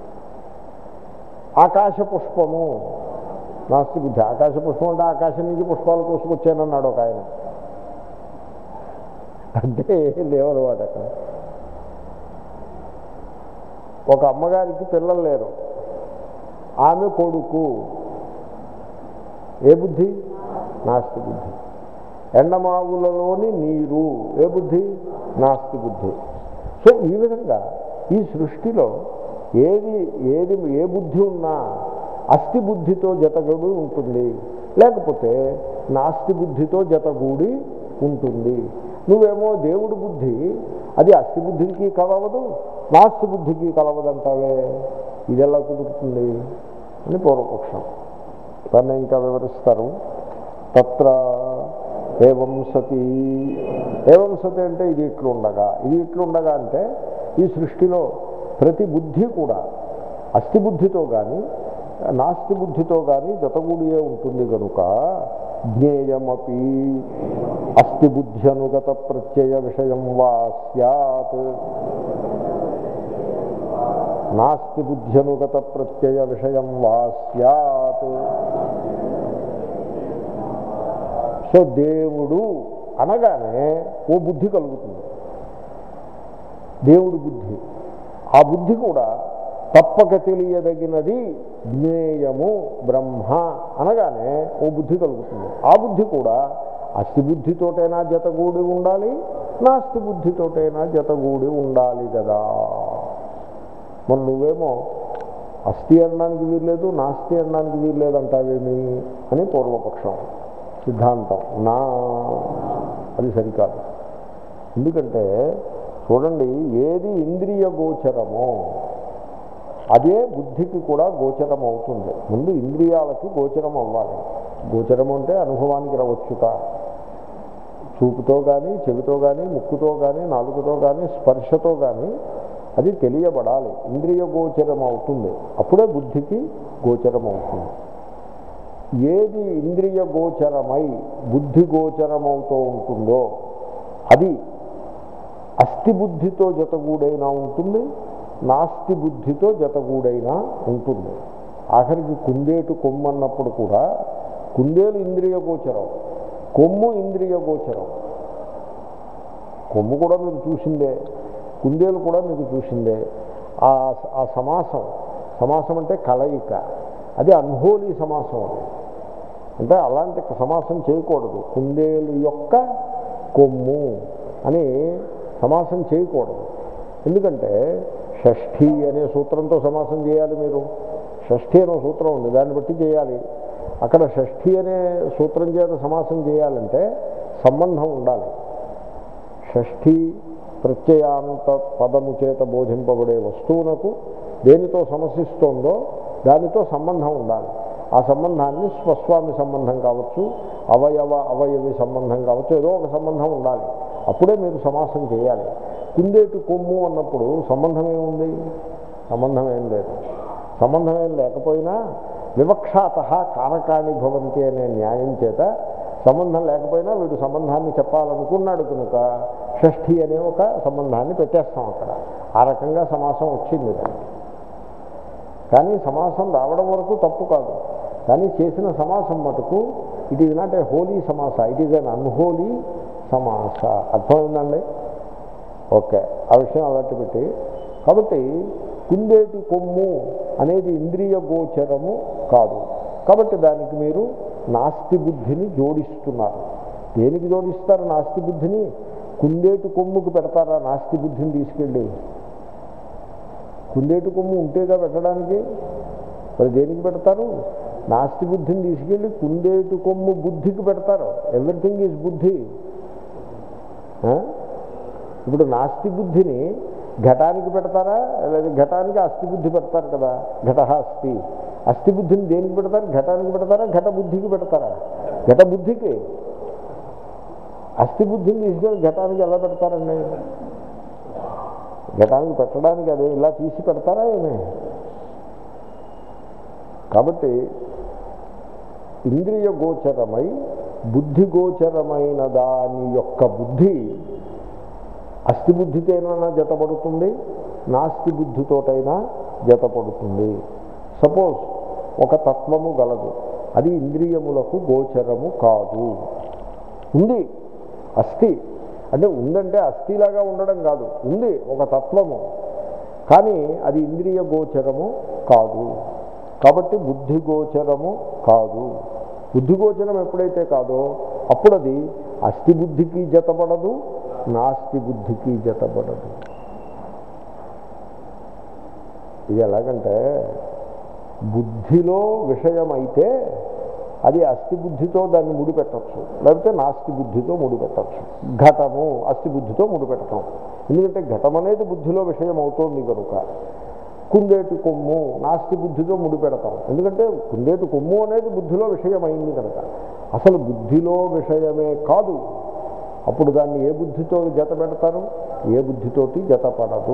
ఆకాశ పుష్పము నాస్తి బుద్ధి. ఆకాశ పుష్పం అంటే ఆకాశం నుంచి పుష్పాలు కోసుకొచ్చానన్నాడు ఒక ఆయన. అంటే లేవరు వాడు అక్కడ. ఒక అమ్మగారికి పిల్లలు లేరు, ఆమె కొడుకు. ఏ బుద్ధి? నాస్తి బుద్ధి. ఎండమావులలోని నీరు ఏ బుద్ధి? నాస్తి బుద్ధి. సో ఈ విధంగా ఈ సృష్టిలో ఏది ఏది ఏ బుద్ధి ఉన్నా అస్థి బుద్ధితో జతగూడి ఉంటుంది, లేకపోతే నాస్తి బుద్ధితో జతగూడి ఉంటుంది. నువ్వేమో దేవుడి బుద్ధి అది అస్థి బుద్ధికి కలవదు, నాస్తి బుద్ధికి కలవదంటావే, ఇది ఎలా కుదురుతుంది అని పూర్వపక్షం. దాన్ని ఇంకా వివరిస్తారు. తత్ర ఏవం సతి. ఏవం సతి అంటే ఇది ఇట్లుండగా. ఇది ఇట్లుండగా అంటే ఈ సృష్టిలో ప్రతి బుద్ధి కూడా అస్థి బుద్ధితో కానీ నాస్తి బుద్ధితో కానీ జతగూడియే ఉంటుంది కనుక జ్ఞేయమపి అస్థి బుద్ధ్యనుగత ప్రత్యయ విషయం వా స్యాత్ నాస్తి బుద్ధ్యనుగత ప్రత్యయ విషయం వా స్యాత్. సో దేవుడు అనగానే ఓ బుద్ధి కలుగుతుంది, దేవుడు బుద్ధి. ఆ బుద్ధి కూడా తప్పక తెలియదగినది జ్ఞేయము బ్రహ్మ అనగానే ఓ బుద్ధి కలుగుతుంది. ఆ బుద్ధి కూడా అస్థి బుద్ధితోటైనా జతగూడి ఉండాలి, నాస్తి బుద్ధితోటైనా జతగూడి ఉండాలి కదా. మరి నువ్వేమో అస్థి అనడానికి వీల్లేదు, నాస్తి అనడానికి వీల్లేదు అంటావేమి అని పూర్వపక్షం సిద్ధాంతం. నా అది సరికాదు. ఎందుకంటే చూడండి, ఏది ఇంద్రియ గోచరమో అదే బుద్ధికి కూడా గోచరం అవుతుంది. ముందు ఇంద్రియాలకి గోచరం అవ్వాలి. గోచరం అంటే అనుభవానికి రావచ్చుట. చూపుతో కానీ, చెవితో కానీ, ముక్కుతో కానీ, నాలుగుతో కానీ, స్పర్శతో కానీ అది తెలియబడాలి. ఇంద్రియ గోచరం అవుతుంది, అప్పుడే బుద్ధికి గోచరం అవుతుంది. ఏది ఇంద్రియ గోచరమై బుద్ధి గోచరమవుతూ ఉంటుందో అది అస్థి బుద్ధితో జతగూడైనా ఉంటుంది, నాస్తి బుద్ధితో జతగూడైనా ఉంటుంది. ఆఖరికి కుందేటు కొమ్ము అన్నప్పుడు కూడా కుందేలు ఇంద్రియ గోచరం, కొమ్ము ఇంద్రియ గోచరం. కొమ్ము కూడా మీరు చూసిందే, కుందేలు కూడా మీకు చూసిందే. ఆ ఆ సమాసం, సమాసం అంటే కలయిక, అది అన్హోలీ సమాసం. అది అంటే అలాంటి సమాసం చేయకూడదు. కుందేలు యొక్క కొమ్ము అని సమాసం చేయకూడదు. ఎందుకంటే షష్ఠీ అనే సూత్రంతో సమాసం చేయాలి. మీరు షష్ఠీ అనే సూత్రం ఉంది, దాన్ని బట్టి చేయాలి. అక్కడ షష్ఠీ అనే సూత్రం చేత సమాసం చేయాలంటే సంబంధం ఉండాలి. షష్ఠీ ప్రత్యయాంత పదము చేత బోధింపబడే వస్తువునకు దేనితో సమసిస్తోందో దానితో సంబంధం ఉండాలి. ఆ సంబంధాన్ని స్వస్వామి సంబంధం కావచ్చు, అవయవ అవయవి సంబంధం కావచ్చు, ఏదో ఒక సంబంధం ఉండాలి. అప్పుడే మీరు సమాసం చేయాలి. కుందేటు కొమ్ము అన్నప్పుడు సంబంధం ఏముంది? సంబంధం ఏం లేదు. సంబంధం ఏం లేకపోయినా వివక్షాత కారకాణి భవంతి అనే న్యాయం చేత సంబంధం లేకపోయినా వీడు సంబంధాన్ని చెప్పాలనుకున్నాడు కనుక షష్ఠి అనే ఒక సంబంధాన్ని పెట్టేస్తాం అక్కడ. ఆ రకంగా సమాసం వచ్చింది దానికి. కానీ సమాసం రావడం వరకు తప్పు కాదు. కానీ చేసిన సమాసం మటుకు it is not a holy సమాస, ఇట్ ఈజ్ అన్ అన్హోలీ సమాస. అర్థమైందండి? ఓకే, ఆ విషయం అలాంటి పెట్టి. కాబట్టి కుందేటి కొమ్ము అనేది ఇంద్రియ గోచరము కాదు. కాబట్టి దానికి మీరు నాస్తి బుద్ధిని జోడిస్తున్నారు. దేనికి జోడిస్తారు నాస్తి బుద్ధిని? కుందేటి కొమ్ముకు పెడతారా నాస్తి బుద్ధిని తీసుకెళ్ళి? కుందేటి కొమ్ము ఉంటేగా పెట్టడానికి, మరి దేనికి పెడతారు? నాస్తి బుద్ధిని తీసుకెళ్ళి కుందేటి కొమ్ము బుద్ధికి పెడతారు. ఎవ్రీథింగ్ ఈజ్ బుద్ధి. ఇప్పుడు నాస్తి బుద్ధిని ఘటానికి పెడతారా, లేదా ఘటానికి అస్థి బుద్ధి పెడతారు కదా, ఘట అస్థి. అస్థి బుద్ధిని దేనికి పెడతారు? ఘటానికి పెడతారా, ఘట బుద్ధికి పెడతారా? ఘట బుద్ధికి. అస్థి బుద్ధిని తీసుకెళ్ళి ఘటానికి ఎలా పెడతారండి? ఘటానికి పెట్టడానికి అదే ఇలా తీసి పెడతారా ఏమే? కాబట్టి ఇంద్రియ గోచరమై బుద్ధి గోచరమైన దాని యొక్క బుద్ధి అస్థి బుద్ధితోనైనా జతపడుతుంది, నాస్తి బుద్ధితోటైనా జతపడుతుంది. సపోజ్ ఒక తత్వము గలదు, అది ఇంద్రియములకు గోచరము కాదు. ఉంది, అస్థి అంటే ఉందంటే అస్థిలాగా ఉండడం కాదు, ఉంది ఒక తత్వము, కానీ అది ఇంద్రియ గోచరము కాదు. కాబట్టి బుద్ధి గోచరము కాదు. బుద్ధి గోచరం ఎప్పుడైతే కాదో అప్పుడు అది అస్థి బుద్ధికి జతపడదు, నాస్తి బుద్ధికి జతపడదు. ఇది ఎలాగంటే బుద్ధిలో విషయమైతే అది అస్థి బుద్ధితో దాన్ని ముడిపెట్టచ్చు, లేకపోతే నాస్తి బుద్ధితో ముడిపెట్టచ్చు. ఘటము అస్థి బుద్ధితో ముడిపెట్టడం, ఎందుకంటే ఘటం అనేది బుద్ధిలో విషయం అవుతోంది కనుక. కుందేటి కొమ్ము నాస్తి బుద్ధితో ముడిపెడతాం, ఎందుకంటే కుందేటి కొమ్ము అనేది బుద్ధిలో విషయమైంది కనుక. అసలు బుద్ధిలో విషయమే కాదు, అప్పుడు దాన్ని ఏ బుద్ధితో జత పెడతారు? ఏ బుద్ధితోటి జతపడదు.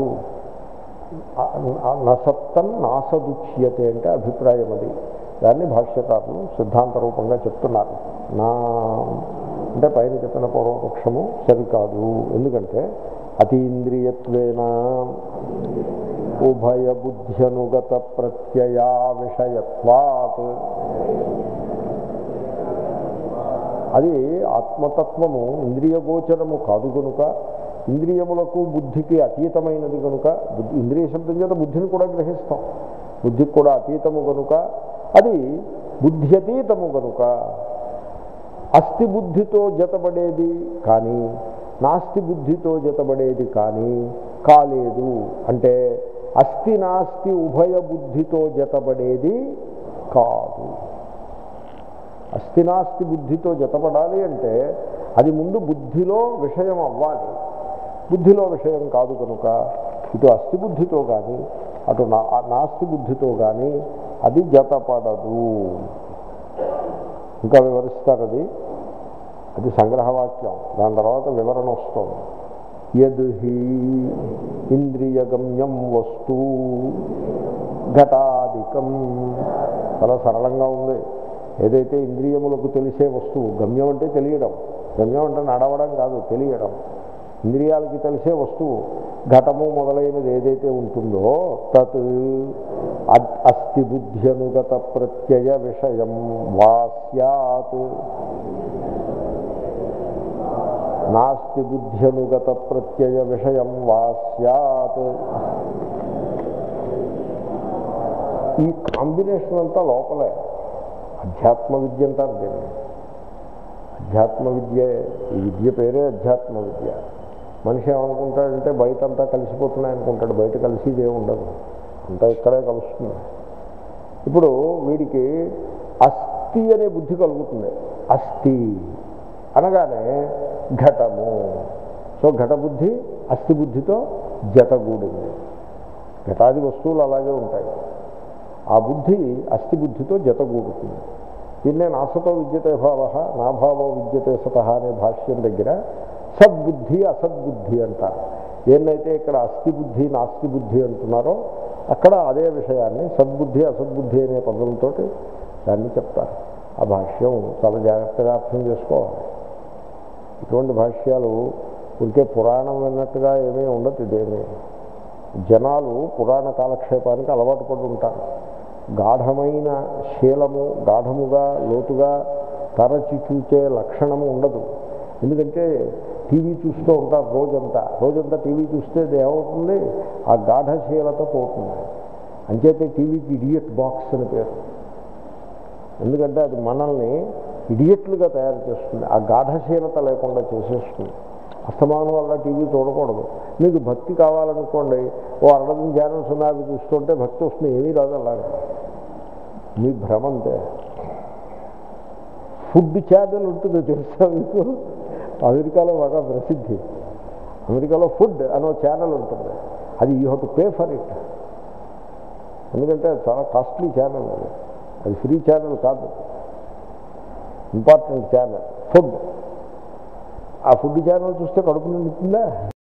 నసత్తం నాసదుచ్యతే అంటే అభిప్రాయం అది. దాన్ని భాష్యకారులు సిద్ధాంత రూపంగా చెప్తున్నారు. నా అంటే పైన చెప్పిన పూర్వపక్షము సరికాదు. ఎందుకంటే అతీంద్రియత్వేన ఉభయ బుద్ధ్యనుగత ప్రత్యయా విషయత్వాత్, అది ఆత్మతత్వము ఇంద్రియ గోచరము కాదు కనుక, ఇంద్రియములకు బుద్ధికి అతీతమైనది కనుక, బుద్ధి ఇంద్రియ శబ్దం చేత బుద్ధిని కూడా గ్రహిస్తాం, బుద్ధికి కూడా అతీతము కనుక, అది బుద్ధి అతీతము కనుక అస్థి బుద్ధితో జతపడేది కానీ నాస్తి బుద్ధితో జతపడేది కానీ కాలేదు. అంటే అస్థి నాస్తి ఉభయ బుద్ధితో జతపడేది కాదు. అస్థి నాస్తి బుద్ధితో జతపడాలి అంటే అది ముందు బుద్ధిలో విషయం అవ్వాలి. బుద్ధిలో విషయం కాదు కనుక ఇటు అస్థి బుద్ధితో కానీ అటు నా నాస్తి బుద్ధితో కానీ అది జతపడదు. ఇంకా వివరిస్తారు అది అది సంగ్రహవాక్యం. దాని తర్వాత వివరణ వస్తుంది. యద్హి ఇంద్రియగమ్యం వస్తు ఘటాదికం. చాలా సరళంగా ఉంది. ఏదైతే ఇంద్రియములకు తెలిసే వస్తువు, గమ్యం అంటే తెలియడం, గమ్యం అంటే నడవడం కాదు, తెలియడం. ఇంద్రియాలకి తెలిసే వస్తువు ఘటము మొదలైనది ఏదైతే ఉంటుందో తత్ అస్థి నాస్తి బుద్ధ్యనుగత ప్రత్యయ విషయం వా స్యాత్ నాస్తి బుద్ధ్యనుగత ప్రత్యయ విషయం వా స్యాత్. ఈ కాంబినేషన్ అంతా లోపలే అధ్యాత్మ విద్య అంటారు దీన్ని. అధ్యాత్మ విద్య, ఈ విద్య పేరే అధ్యాత్మ విద్య. మనిషి ఏమనుకుంటాడంటే బయట అంతా కలిసిపోతున్నాయి అనుకుంటాడు, బయట కలిసిదే ఉండదు, అంతా ఇక్కడే కలుస్తుంది. ఇప్పుడు వీడికి అస్థి అనే బుద్ధి కలుగుతుంది. అస్థి అనగానే ఘటము. సో ఘటబుద్ధి అస్థి బుద్ధితో జతగూడింది. ఘటాది వస్తువులు అలాగే ఉంటాయి. ఆ బుద్ధి అస్థి బుద్ధితో జతగూడుతుంది. దీన్నే నాసతో విద్యతే భావ నాభావో విద్యతే సత అనే భాష్యం దగ్గర సద్బుద్ధి అసద్బుద్ధి అంటారు. ఏన్నైతే ఇక్కడ అస్థి బుద్ధి నాస్తి బుద్ధి అంటున్నారో అక్కడ అదే విషయాన్ని సద్బుద్ధి అసద్బుద్ధి అనే పదంతో దాన్ని చెప్తారు. ఆ భాష్యం చాలా జాగ్రత్తగా అర్థం చేసుకోవాలి. ఇటువంటి భాష్యాలు ఉంటే పురాణం విన్నట్టుగా ఏమీ ఉండదు. ఇదేమీ జనాలు పురాణ కాలక్షేపానికి అలవాటు పడి ఉంటారు. గాఢమైన శీలము, గాఢముగా లోతుగా తరచి చూచే లక్షణము ఉండదు. ఎందుకంటే టీవీ చూస్తూ ఉంటారు రోజంతా. రోజంతా టీవీ చూస్తే ఏమవుతుంది, ఆ గాఢశీలత పోతుంది. అంచేతే టీవీకి ఇడియట్ బాక్స్ అని పేరు. ఎందుకంటే అది మనల్ని ఇడియట్లుగా తయారు చేస్తుంది, ఆ గాఢశీలత లేకుండా చేసేస్తుంది. అస్తమానం వల్ల టీవీ చూడకూడదు. మీకు భక్తి కావాలనుకోండి, ఓ అరవై ఛానల్స్ ఉన్నాయి చూస్తుంటే భక్తి వస్తుంది. ఏమీ రాదు అలాగా, మీ భ్రమంతే. ఫుడ్ ఛానల్ ఉంటుంది తెలుసా మీకు? అమెరికాలో బాగా ప్రసిద్ధి. అమెరికాలో ఫుడ్ అనో ఛానల్ ఉంటుంది. అది you have to pay for it. ఎందుకంటే చాలా కాస్ట్లీ ఛానల్ అది. అది ఫ్రీ ఛానల్ కాదు, ఇంపార్టెంట్ ఛానల్ ఫుడ్. ఆ ఫుడ్ ఛానల్ చూస్తే కడుపు నిండుతుందా?